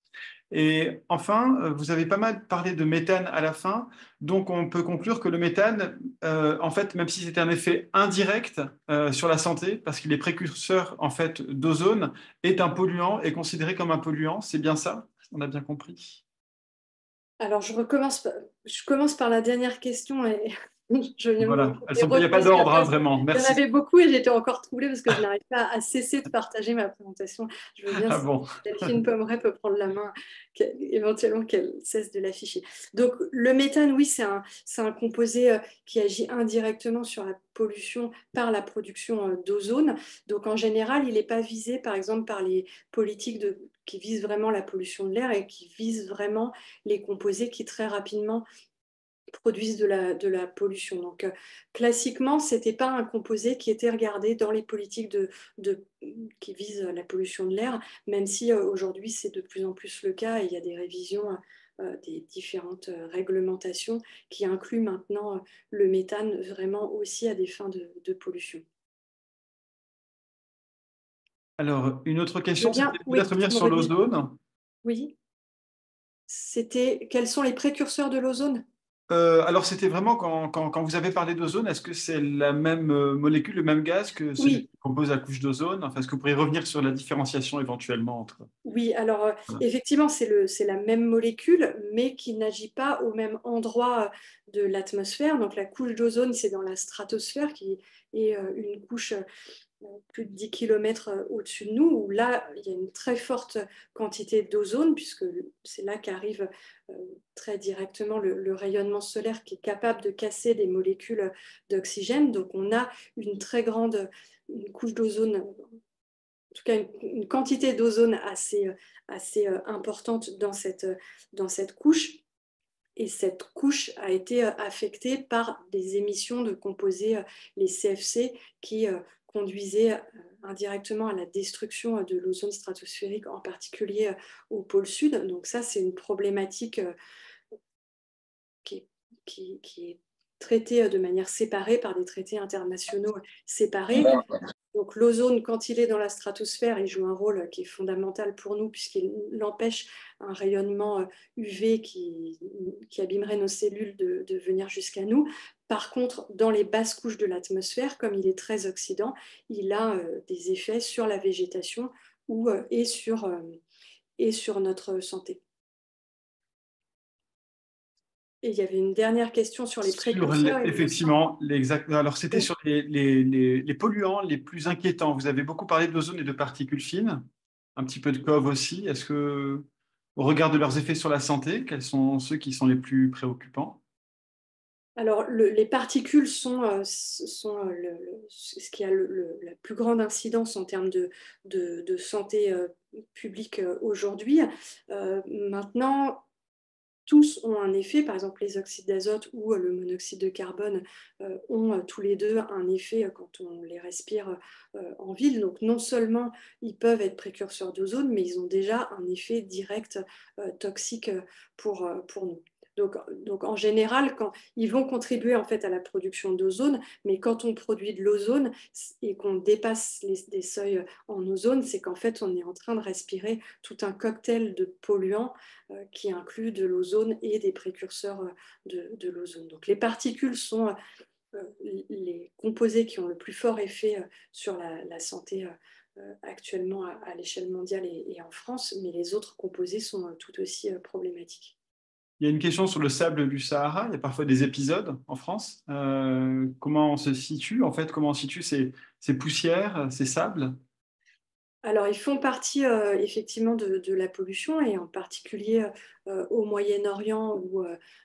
Et enfin, vous avez pas mal parlé de méthane à la fin, donc on peut conclure que le méthane, en fait, même si c'est un effet indirect sur la santé, parce qu'il est précurseur en fait d'ozone, est un polluant, est considéré comme un polluant, c'est bien ça? On a bien compris. Alors, je commence par la dernière question et je viens me Voilà, il n'y a pas repose d'ordre, hein, parce vraiment. qu'il y en Merci. avait beaucoup et j'étais encore troublée parce que je n'arrive pas à cesser de partager ma présentation. Je veux bien, Ah si bon. Delphine Pomeray peut prendre la main, éventuellement qu'elle cesse de l'afficher. Donc, le méthane, oui, c'est un composé qui agit indirectement sur la pollution par la production d'ozone. Donc, en général, il n'est pas visé, par exemple, par les politiques qui visent vraiment la pollution de l'air et qui visent vraiment les composés qui très rapidement produisent de la pollution. Donc, classiquement, ce n'était pas un composé qui était regardé dans les politiques qui visent la pollution de l'air, même si aujourd'hui c'est de plus en plus le cas et il y a des révisions des différentes réglementations qui incluent maintenant le méthane vraiment aussi à des fins de pollution. Alors, une autre Je veux question, c'était bien, oui, peut-être revenir tu me sur redis, l'ozone. oui, c'était quels sont les précurseurs de l'ozone? Alors, c'était vraiment quand vous avez parlé d'ozone, est-ce que c'est la même molécule, le même gaz que celui Oui, qui compose la couche d'ozone? Enfin, est-ce que vous pourriez revenir sur la différenciation éventuellement entre... oui, alors Voilà. effectivement, c'est la même molécule, mais qui n'agit pas au même endroit de l'atmosphère. Donc la couche d'ozone, c'est dans la stratosphère, qui est une couche plus de 10 km au-dessus de nous, où là, il y a une très forte quantité d'ozone, puisque c'est là qu'arrive très directement le rayonnement solaire qui est capable de casser des molécules d'oxygène. Donc on a une très grande une couche d'ozone, en tout cas une quantité d'ozone assez importante dans cette couche. Et cette couche a été affectée par des émissions de composés, les CFC, qui conduisaient indirectement à la destruction de l'ozone stratosphérique, en particulier au pôle sud. Donc ça, c'est une problématique qui est, qui est traitée de manière séparée par des traités internationaux séparés. Donc l'ozone, quand il est dans la stratosphère, il joue un rôle qui est fondamental pour nous puisqu'il empêche un rayonnement UV qui abîmerait nos cellules de venir jusqu'à nous. Par contre, dans les basses couches de l'atmosphère, comme il est très oxydant, il a des effets sur la végétation et sur notre santé. Et il y avait une dernière question sur les Sur précurseurs, il me semble. effectivement, alors c'était Oui. sur les polluants les plus inquiétants. Vous avez beaucoup parlé d'ozone et de particules fines, un petit peu de COV aussi. Est-ce que, au regard de leurs effets sur la santé, quels sont ceux qui sont les plus préoccupants? Alors, les particules sont ce qui a la plus grande incidence en termes de santé publique aujourd'hui. Maintenant, tous ont un effet, par exemple les oxydes d'azote ou le monoxyde de carbone ont tous les deux un effet quand on les respire en ville. Donc non seulement ils peuvent être précurseurs d'ozone, mais ils ont déjà un effet direct toxique pour nous. Donc en général, ils vont contribuer en fait à la production d'ozone, mais quand on produit de l'ozone et qu'on dépasse des seuils en ozone, c'est qu'en fait on est en train de respirer tout un cocktail de polluants qui inclut de l'ozone et des précurseurs de l'ozone. Donc les particules sont les composés qui ont le plus fort effet sur la santé actuellement à l'échelle mondiale et en France, mais les autres composés sont tout aussi problématiques. Il y a une question sur le sable du Sahara. Il y a parfois des épisodes en France. Comment on se situe, en fait, comment on situe ces poussières, ces sables? Alors, ils font partie effectivement de la pollution et en particulier au Moyen-Orient ou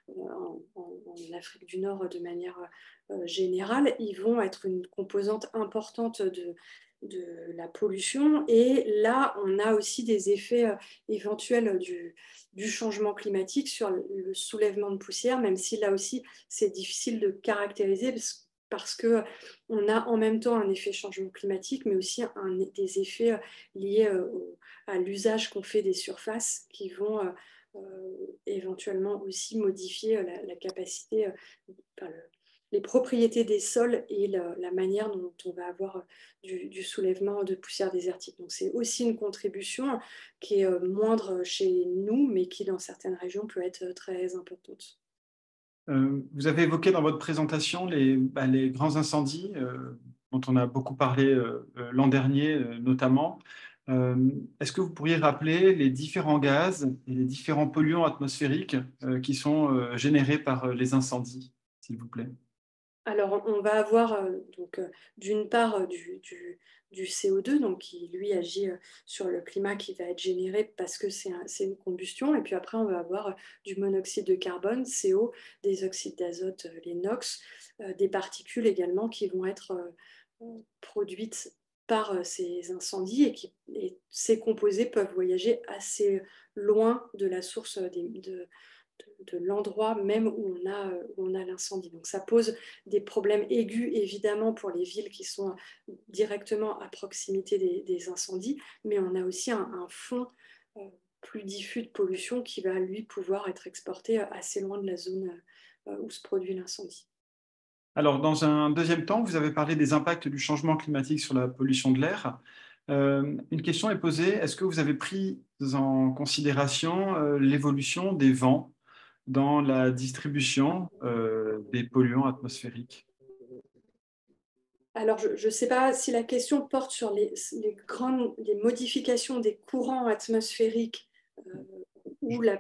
en Afrique du Nord de manière générale, ils vont être une composante importante de la pollution. Et là, on a aussi des effets éventuels du changement climatique sur le soulèvement de poussière, même si là aussi, c'est difficile de caractériser parce que on a en même temps un effet changement climatique, mais aussi des effets liés à l'usage qu'on fait des surfaces qui vont éventuellement aussi modifier la capacité, enfin, les propriétés des sols et la manière dont on va avoir du soulèvement de poussière désertique. Donc c'est aussi une contribution qui est moindre chez nous, mais qui dans certaines régions peut être très importante. Vous avez évoqué dans votre présentation les grands incendies dont on a beaucoup parlé l'an dernier notamment. Est-ce que vous pourriez rappeler les différents gaz et les différents polluants atmosphériques qui sont générés par les incendies, s'il vous plaît? Alors, on va avoir d'une part du CO2, donc qui lui agit sur le climat qui va être généré parce que c'est une combustion. Et puis après, on va avoir du monoxyde de carbone, CO, des oxydes d'azote, les NOx, des particules également qui vont être produites par ces incendies et ces composés peuvent voyager assez loin de la source de l'endroit même où on a l'incendie. Donc ça pose des problèmes aigus évidemment pour les villes qui sont directement à proximité des incendies, mais on a aussi un fond euh, plus diffus de pollution qui va lui pouvoir être exporté assez loin de la zone où se produit l'incendie. Alors, dans un deuxième temps, vous avez parlé des impacts du changement climatique sur la pollution de l'air. Une question est posée, est-ce que vous avez pris en considération l'évolution des vents dans la distribution des polluants atmosphériques? Alors, je ne sais pas si la question porte sur les modifications des courants atmosphériques euh, ou, la,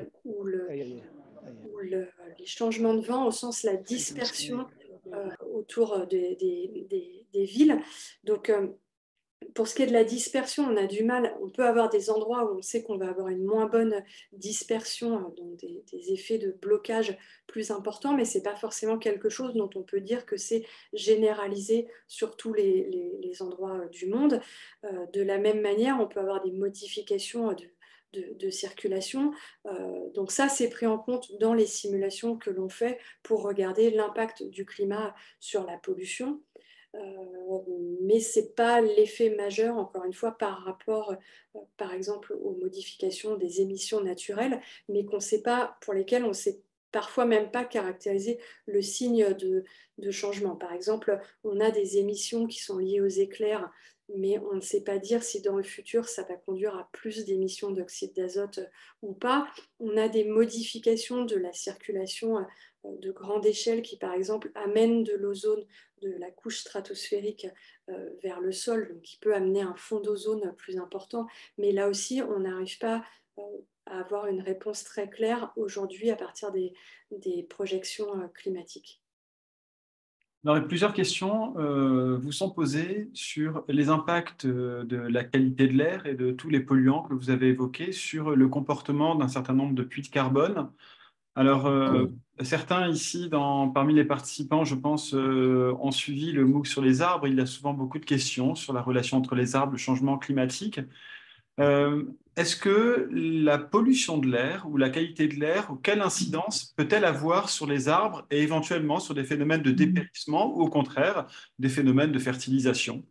ou les changements de vent au sens la dispersion autour des villes. Donc, pour ce qui est de la dispersion, on a du mal, on peut avoir des endroits où on sait qu'on va avoir une moins bonne dispersion, donc des effets de blocage plus importants, mais ce n'est pas forcément quelque chose dont on peut dire que c'est généralisé sur tous les endroits du monde. De la même manière, on peut avoir des modifications de circulation. Donc ça, c'est pris en compte dans les simulations que l'on fait pour regarder l'impact du climat sur la pollution. Mais ce n'est pas l'effet majeur, encore une fois, par rapport, par exemple, aux modifications des émissions naturelles, mais qu'on sait pas, pour lesquelles on ne sait parfois même pas caractériser le signe de changement. Par exemple, on a des émissions qui sont liées aux éclairs, mais on ne sait pas dire si dans le futur, ça va conduire à plus d'émissions d'oxyde d'azote ou pas. On a des modifications de la circulation de grande échelle qui, par exemple, amènent de l'ozone de la couche stratosphérique vers le sol, donc qui peut amener un fond d'ozone plus important. Mais là aussi, on n'arrive pas à avoir une réponse très claire aujourd'hui à partir des projections climatiques. Alors, plusieurs questions vous sont posées sur les impacts de la qualité de l'air et de tous les polluants que vous avez évoqués sur le comportement d'un certain nombre de puits de carbone. Alors, certains ici, parmi les participants, je pense, ont suivi le MOOC sur les arbres. Il y a souvent beaucoup de questions sur la relation entre les arbres, le changement climatique. Euh, Est-ce que la pollution de l'air ou la qualité de l'air, ou quelle incidence peut-elle avoir sur les arbres et éventuellement sur des phénomènes de dépérissement ou au contraire des phénomènes de fertilisation?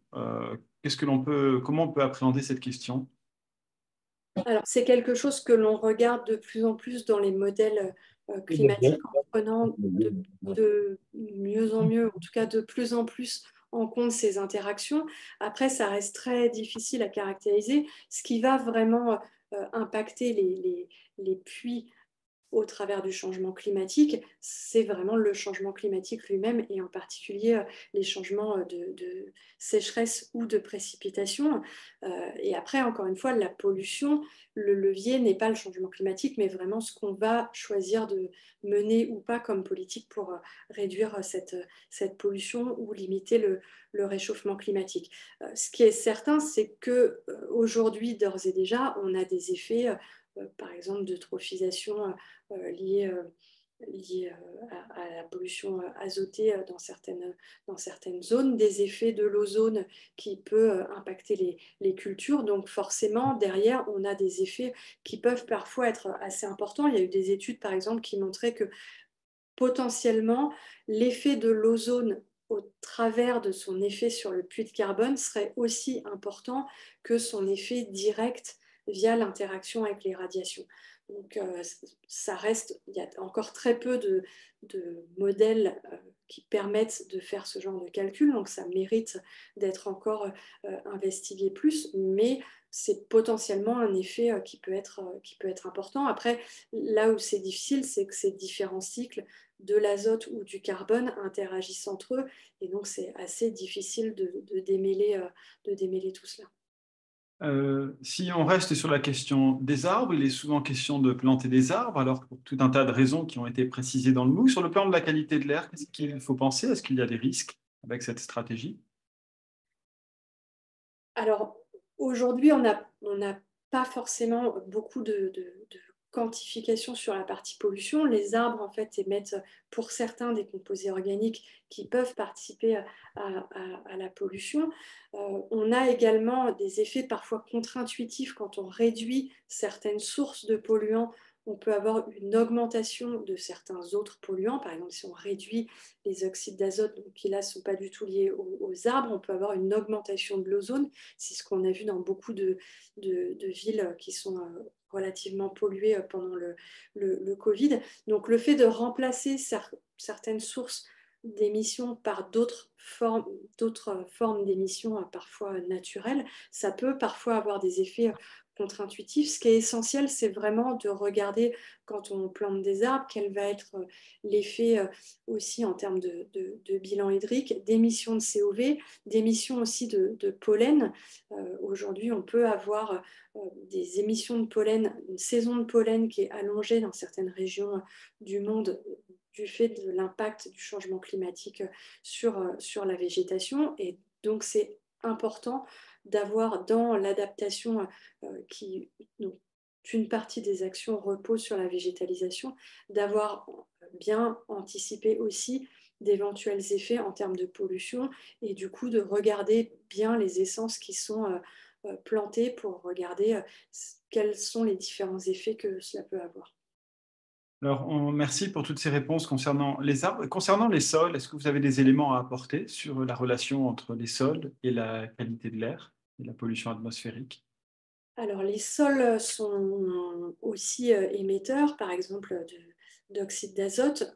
Comment on peut appréhender cette question? Alors, c'est quelque chose que l'on regarde de plus en plus dans les modèles climatiques en prenant de mieux en mieux, en tout cas de plus en plus en compte ces interactions. Après, ça reste très difficile à caractériser. Ce qui va vraiment impacter les puits au travers du changement climatique, c'est vraiment le changement climatique lui-même et en particulier les changements de sécheresse ou de précipitation. Et après, encore une fois, la pollution, le levier n'est pas le changement climatique, mais vraiment ce qu'on va choisir de mener ou pas comme politique pour réduire cette pollution ou limiter le réchauffement climatique. Ce qui est certain, c'est que aujourd'hui, d'ores et déjà, on a des effets par exemple de trophisation liée, à la pollution azotée dans certaines zones, des effets de l'ozone qui peut impacter les cultures. Donc forcément, derrière, on a des effets qui peuvent parfois être assez importants. Il y a eu des études, par exemple, qui montraient que potentiellement, l'effet de l'ozone au travers de son effet sur le puits de carbone serait aussi important que son effet direct via l'interaction avec les radiations. Donc, ça reste, il y a encore très peu de modèles qui permettent de faire ce genre de calcul, donc ça mérite d'être encore investigué plus, mais c'est potentiellement un effet qui peut être important. Après, là où c'est difficile, c'est que ces différents cycles de l'azote ou du carbone interagissent entre eux, et donc c'est assez difficile de démêler tout cela. Si on reste sur la question des arbres, il est souvent question de planter des arbres, alors pour tout un tas de raisons qui ont été précisées dans le MOOC. Sur le plan de la qualité de l'air, qu'est-ce qu'il faut penser? Est-ce qu'il y a des risques avec cette stratégie? Alors, aujourd'hui, on n'a pas forcément beaucoup de quantification sur la partie pollution. Les arbres, en fait, émettent pour certains des composés organiques qui peuvent participer à la pollution. On a également des effets parfois contre-intuitifs quand on réduit certaines sources de polluants. On peut avoir une augmentation de certains autres polluants. Par exemple, si on réduit les oxydes d'azote, qui là ne sont pas du tout liés aux arbres, on peut avoir une augmentation de l'ozone. C'est ce qu'on a vu dans beaucoup de villes qui sont relativement polluées pendant le Covid. Donc le fait de remplacer certaines sources d'émissions par d'autres formes d'émissions parfois naturelles, ça peut parfois avoir des effets contre-intuitifs. Ce qui est essentiel, c'est vraiment de regarder quand on plante des arbres, quel va être l'effet aussi en termes de bilan hydrique, d'émissions de COV, d'émissions aussi de pollen. Aujourd'hui, on peut avoir des émissions de pollen, une saison de pollen qui est allongée dans certaines régions du monde du fait de l'impact du changement climatique sur la végétation. Et donc, c'est important d'avoir dans l'adaptation qui, donc, une partie des actions repose sur la végétalisation, d'avoir bien anticipé aussi d'éventuels effets en termes de pollution et du coup de regarder bien les essences qui sont plantées pour regarder quels sont les différents effets que cela peut avoir. Alors, merci pour toutes ces réponses concernant les arbres. Concernant les sols, est-ce que vous avez des éléments à apporter sur la relation entre les sols et la qualité de l'air et la pollution atmosphérique? Alors, les sols sont aussi émetteurs, par exemple, d'oxyde d'azote.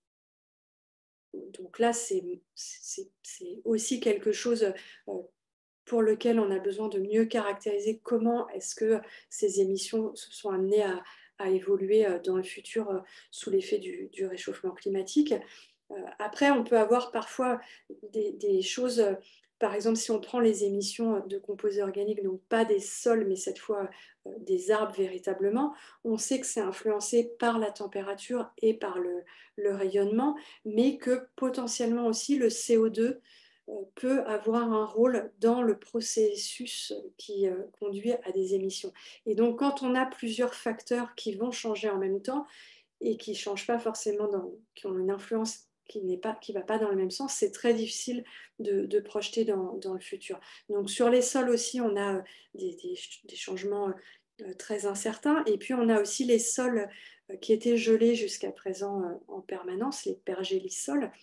Donc là, c'est aussi quelque chose pour lequel on a besoin de mieux caractériser comment est-ce que ces émissions se sont amenées à évoluer dans le futur sous l'effet du réchauffement climatique. Après, on peut avoir parfois des choses, par exemple, si on prend les émissions de composés organiques, donc pas des sols, mais cette fois des arbres véritablement, on sait que c'est influencé par la température et par le rayonnement, mais que potentiellement aussi le CO2 peut avoir un rôle dans le processus qui conduit à des émissions. Et donc, quand on a plusieurs facteurs qui vont changer en même temps, et qui ne changent pas forcément, qui ont une influence qui va pas dans le même sens, c'est très difficile de projeter dans le futur. Donc sur les sols aussi, on a des changements très incertains. Et puis on a aussi les sols qui étaient gelés jusqu'à présent en permanence, les pergélisols,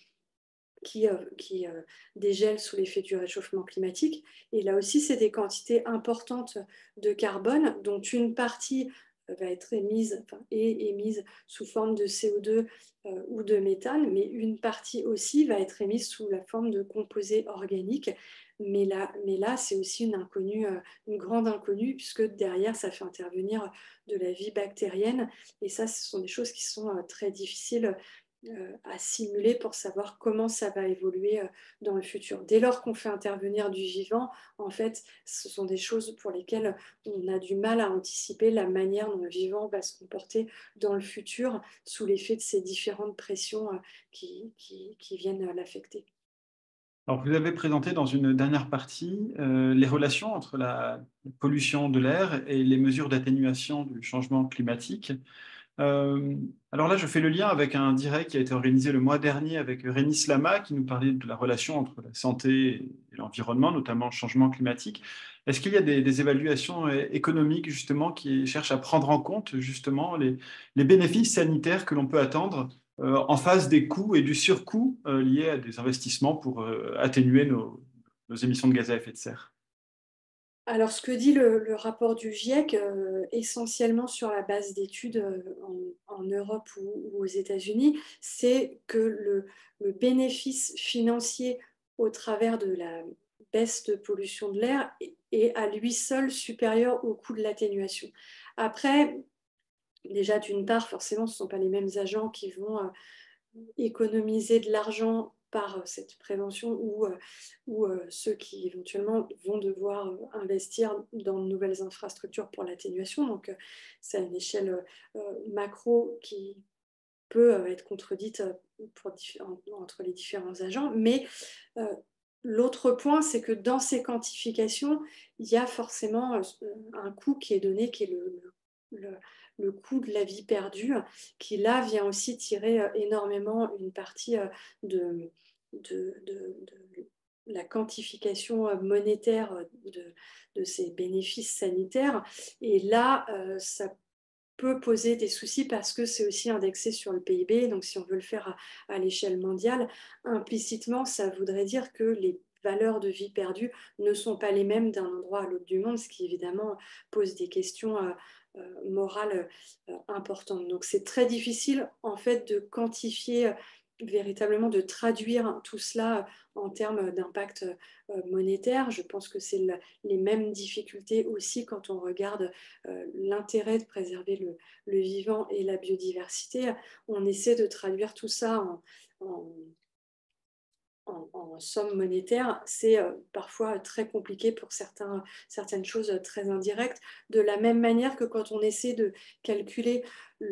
qui dégèlent sous l'effet du réchauffement climatique. Et là aussi, c'est des quantités importantes de carbone, dont une partie va être émise, enfin, est émise sous forme de CO2 ou de méthane, mais une partie aussi va être émise sous la forme de composés organiques. Mais là c'est aussi une inconnue, une grande inconnue, puisque derrière, ça fait intervenir de la vie bactérienne. Et ça, ce sont des choses qui sont très difficiles à simuler pour savoir comment ça va évoluer dans le futur. Dès lors qu'on fait intervenir du vivant, en fait, ce sont des choses pour lesquelles on a du mal à anticiper la manière dont le vivant va se comporter dans le futur sous l'effet de ces différentes pressions qui viennent l'affecter. Alors, vous avez présenté dans une dernière partie les relations entre la pollution de l'air et les mesures d'atténuation du changement climatique. Euh, alors là, je fais le lien avec un direct qui a été organisé le mois dernier avec Rémi Slama, qui nous parlait de la relation entre la santé et l'environnement, notamment le changement climatique. Est-ce qu'il y a des évaluations économiques justement qui cherchent à prendre en compte justement les bénéfices sanitaires que l'on peut attendre en face des coûts et du surcoût liés à des investissements pour atténuer nos émissions de gaz à effet de serre? Alors, ce que dit le rapport du GIEC, essentiellement sur la base d'études en Europe ou aux États-Unis, c'est que le bénéfice financier au travers de la baisse de pollution de l'air est à lui seul supérieur au coût de l'atténuation. Après, déjà, d'une part, forcément, ce ne sont pas les mêmes agents qui vont économiser de l'argent par cette prévention ou ceux qui éventuellement vont devoir investir dans de nouvelles infrastructures pour l'atténuation. Donc, c'est à une échelle macro qui peut être contredite entre les différents agents. Mais euh, l'autre point, c'est que dans ces quantifications, il y a forcément un coût qui est donné, qui est le, le coût de la vie perdue, qui là vient aussi tirer énormément une partie de, de la quantification monétaire de ces bénéfices sanitaires. Et là, ça peut poser des soucis parce que c'est aussi indexé sur le PIB. Donc, si on veut le faire à l'échelle mondiale, implicitement, ça voudrait dire que les valeurs de vie perdues ne sont pas les mêmes d'un endroit à l'autre du monde, ce qui évidemment pose des questions morales importantes. Donc, c'est très difficile en fait de quantifier véritablement de traduire tout cela en termes d'impact monétaire. Je pense que c'est les mêmes difficultés aussi quand on regarde l'intérêt de préserver le vivant et la biodiversité. On essaie de traduire tout ça en, en somme monétaire. C'est parfois très compliqué pour certaines choses très indirectes, de la même manière que quand on essaie de calculer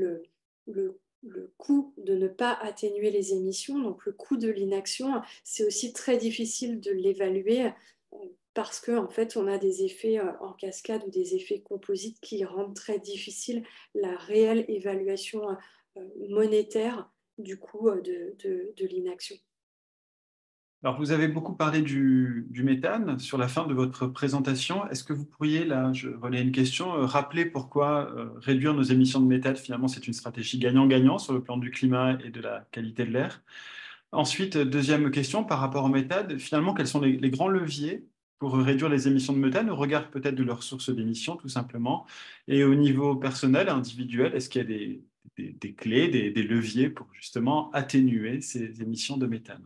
le coût de ne pas atténuer les émissions, donc le coût de l'inaction, c'est aussi très difficile de l'évaluer parce qu'en en fait, on a des effets en cascade ou des effets composites qui rendent très difficile la réelle évaluation monétaire du coût de l'inaction. Alors, vous avez beaucoup parlé du méthane sur la fin de votre présentation. Est-ce que vous pourriez, là, je relais une question, rappeler pourquoi réduire nos émissions de méthane, finalement, c'est une stratégie gagnant-gagnant sur le plan du climat et de la qualité de l'air? Ensuite, deuxième question, par rapport au méthane, finalement, quels sont les grands leviers pour réduire les émissions de méthane, au regard peut-être de leurs sources d'émissions, tout simplement? Et au niveau personnel, individuel, est-ce qu'il y a des clés, des leviers pour justement atténuer ces émissions de méthane?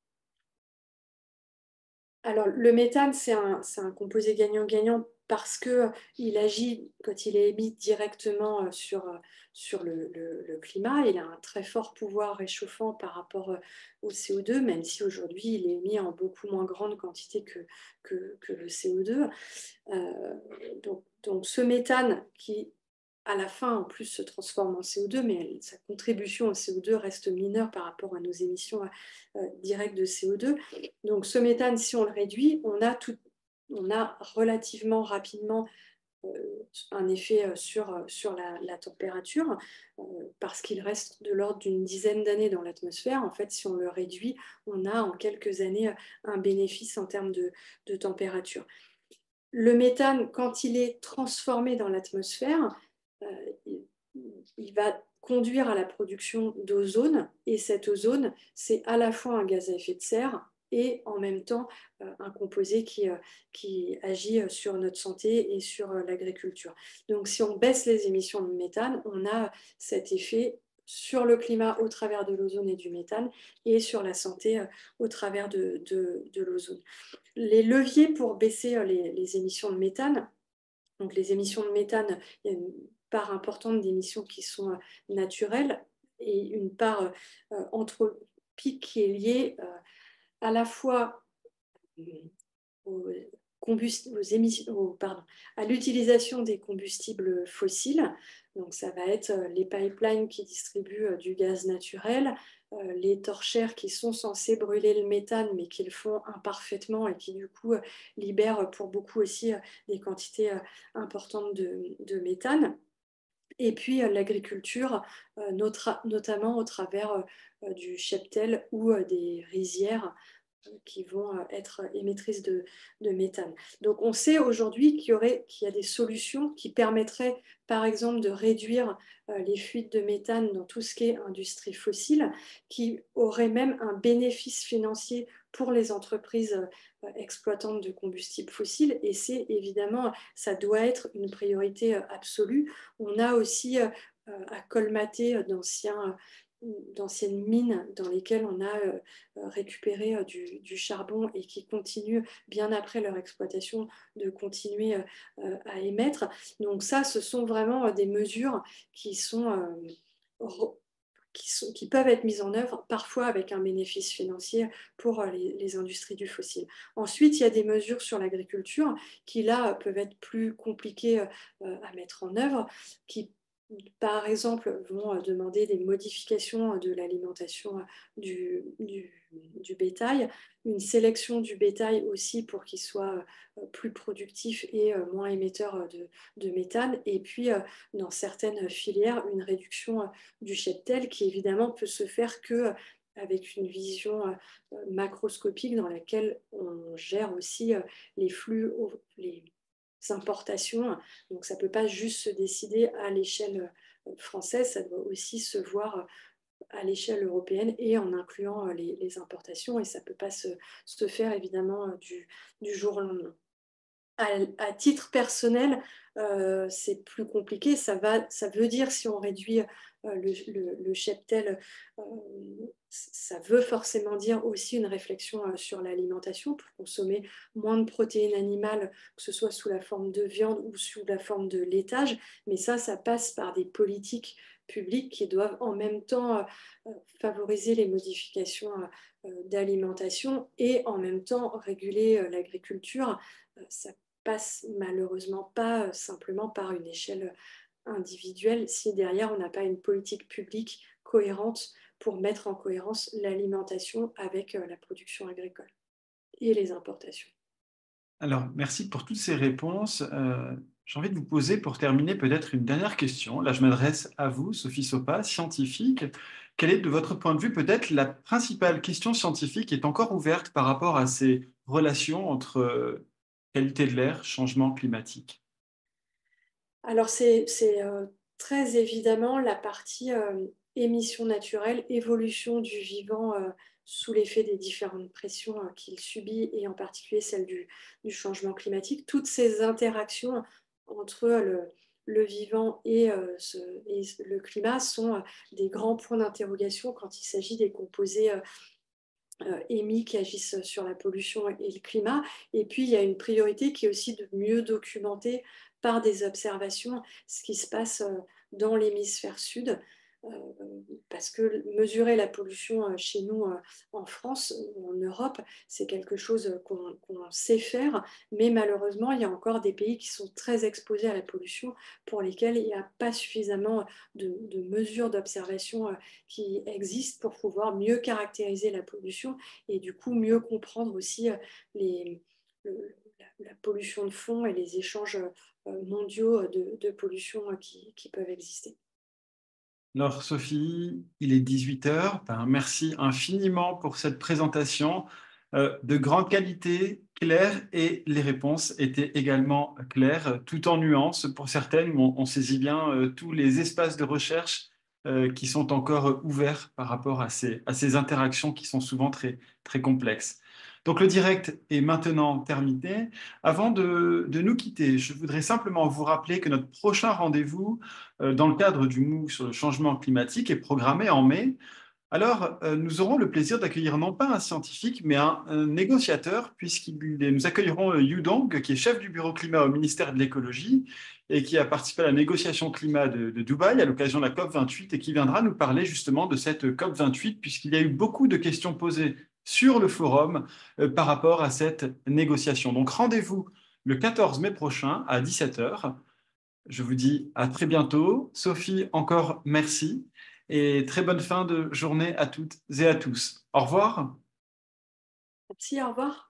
Alors, le méthane, c'est un composé gagnant-gagnant parce qu'il agit, quand il est émis directement sur le climat, il a un très fort pouvoir réchauffant par rapport au CO2, même si aujourd'hui il est émis en beaucoup moins grande quantité que le CO2. Donc, ce méthane qui, à la fin, en plus, se transforme en CO2, mais sa contribution au CO2 reste mineure par rapport à nos émissions directes de CO2. Donc, ce méthane, si on le réduit, on a relativement rapidement un effet sur la température parce qu'il reste de l'ordre d'une dizaine d'années dans l'atmosphère. En fait, si on le réduit, on a en quelques années un bénéfice en termes de température. Le méthane, quand il est transformé dans l'atmosphère, euh, il va conduire à la production d'ozone. Et cet ozone, c'est à la fois un gaz à effet de serre et en même temps un composé qui agit sur notre santé et sur l'agriculture. Donc si on baisse les émissions de méthane, on a cet effet sur le climat au travers de l'ozone et du méthane et sur la santé au travers de l'ozone. Les leviers pour baisser les émissions de méthane, donc les émissions de méthane, il y a une part importante d'émissions qui sont naturelles et une part anthropique qui est liée à la fois aux aux émissions, à l'utilisation des combustibles fossiles. Donc ça va être les pipelines qui distribuent du gaz naturel, les torchères qui sont censées brûler le méthane mais qui le font imparfaitement et qui du coup libèrent pour beaucoup aussi des quantités importantes de méthane. Et puis l'agriculture, notamment au travers du cheptel ou des rizières qui vont être émettrices de méthane. Donc on sait aujourd'hui qu'il y a des solutions qui permettraient par exemple de réduire les fuites de méthane dans tout ce qui est industrie fossile, qui auraient même un bénéfice financier pour les entreprises exploitantes de combustibles fossiles. Et c'est évidemment, ça doit être une priorité absolue. On a aussi à colmater d'anciennes mines dans lesquelles on a récupéré du charbon et qui continuent, bien après leur exploitation, de continuer à émettre. Donc ça, ce sont vraiment des mesures qui qui peuvent être mises en œuvre, parfois avec un bénéfice financier pour les industries du fossile. Ensuite, il y a des mesures sur l'agriculture qui, là, peuvent être plus compliquées à mettre en œuvre, qui par exemple, vont demander des modifications de l'alimentation du bétail, une sélection du bétail aussi pour qu'il soit plus productif et moins émetteur de méthane. Et puis, dans certaines filières, une réduction du cheptel qui, évidemment, peut se faire que avec une vision macroscopique dans laquelle on gère aussi les flux, les importations. Donc ça ne peut pas juste se décider à l'échelle française, ça doit aussi se voir à l'échelle européenne et en incluant les importations. Et ça ne peut pas se faire évidemment du jour au lendemain. À titre personnel, c'est plus compliqué. Ça veut dire, si on réduit le cheptel, euh, ça veut forcément dire aussi une réflexion sur l'alimentation pour consommer moins de protéines animales, que ce soit sous la forme de viande ou sous la forme de laitage. Mais ça passe par des politiques publiques qui doivent en même temps favoriser les modifications d'alimentation et en même temps réguler l'agriculture. Ça passe malheureusement pas simplement par une échelle individuelle si derrière on n'a pas une politique publique cohérente pour mettre en cohérence l'alimentation avec la production agricole et les importations. Alors, merci pour toutes ces réponses. J'ai envie de vous poser pour terminer peut-être une dernière question. Là, je m'adresse à vous, Sophie Sopa, scientifique. Quelle est, de votre point de vue, peut-être la principale question scientifique qui est encore ouverte par rapport à ces relations entre qualité de l'air, changement climatique? Alors c'est très évidemment la partie émission naturelle, évolution du vivant sous l'effet des différentes pressions qu'il subit et en particulier celle du changement climatique. Toutes ces interactions entre le vivant et le climat sont des grands points d'interrogation quand il s'agit des composés émis qui agissent sur la pollution et le climat. Et puis, il y a une priorité qui est aussi de mieux documenter par des observations ce qui se passe dans l'hémisphère sud, euh, parce que mesurer la pollution chez nous en France ou en Europe, c'est quelque chose qu'on sait faire, mais malheureusement, il y a encore des pays qui sont très exposés à la pollution pour lesquels il n'y a pas suffisamment de mesures d'observation qui existent pour pouvoir mieux caractériser la pollution et du coup mieux comprendre aussi les, la pollution de fond et les échanges mondiaux de pollution qui peuvent exister. Alors, Sophie, il est 18 heures. Ben, merci infiniment pour cette présentation de grande qualité, claire, et les réponses étaient également claires, tout en nuances. Pour certaines, on saisit bien tous les espaces de recherche qui sont encore ouverts par rapport à ces interactions qui sont souvent très, très complexes. Donc, le direct est maintenant terminé. Avant de nous quitter, je voudrais simplement vous rappeler que notre prochain rendez-vous dans le cadre du MOOC sur le changement climatique est programmé en mai. Alors, nous aurons le plaisir d'accueillir non pas un scientifique, mais un négociateur, nous accueillerons Yu Dong, qui est chef du bureau climat au ministère de l'écologie et qui a participé à la négociation climat de Dubaï à l'occasion de la COP28 et qui viendra nous parler justement de cette COP28, puisqu'il y a eu beaucoup de questions posées sur le forum par rapport à cette négociation. Donc, rendez-vous le 14 mai prochain à 17 heures. Je vous dis à très bientôt. Sophie, encore merci et très bonne fin de journée à toutes et à tous. Au revoir. Merci, au revoir.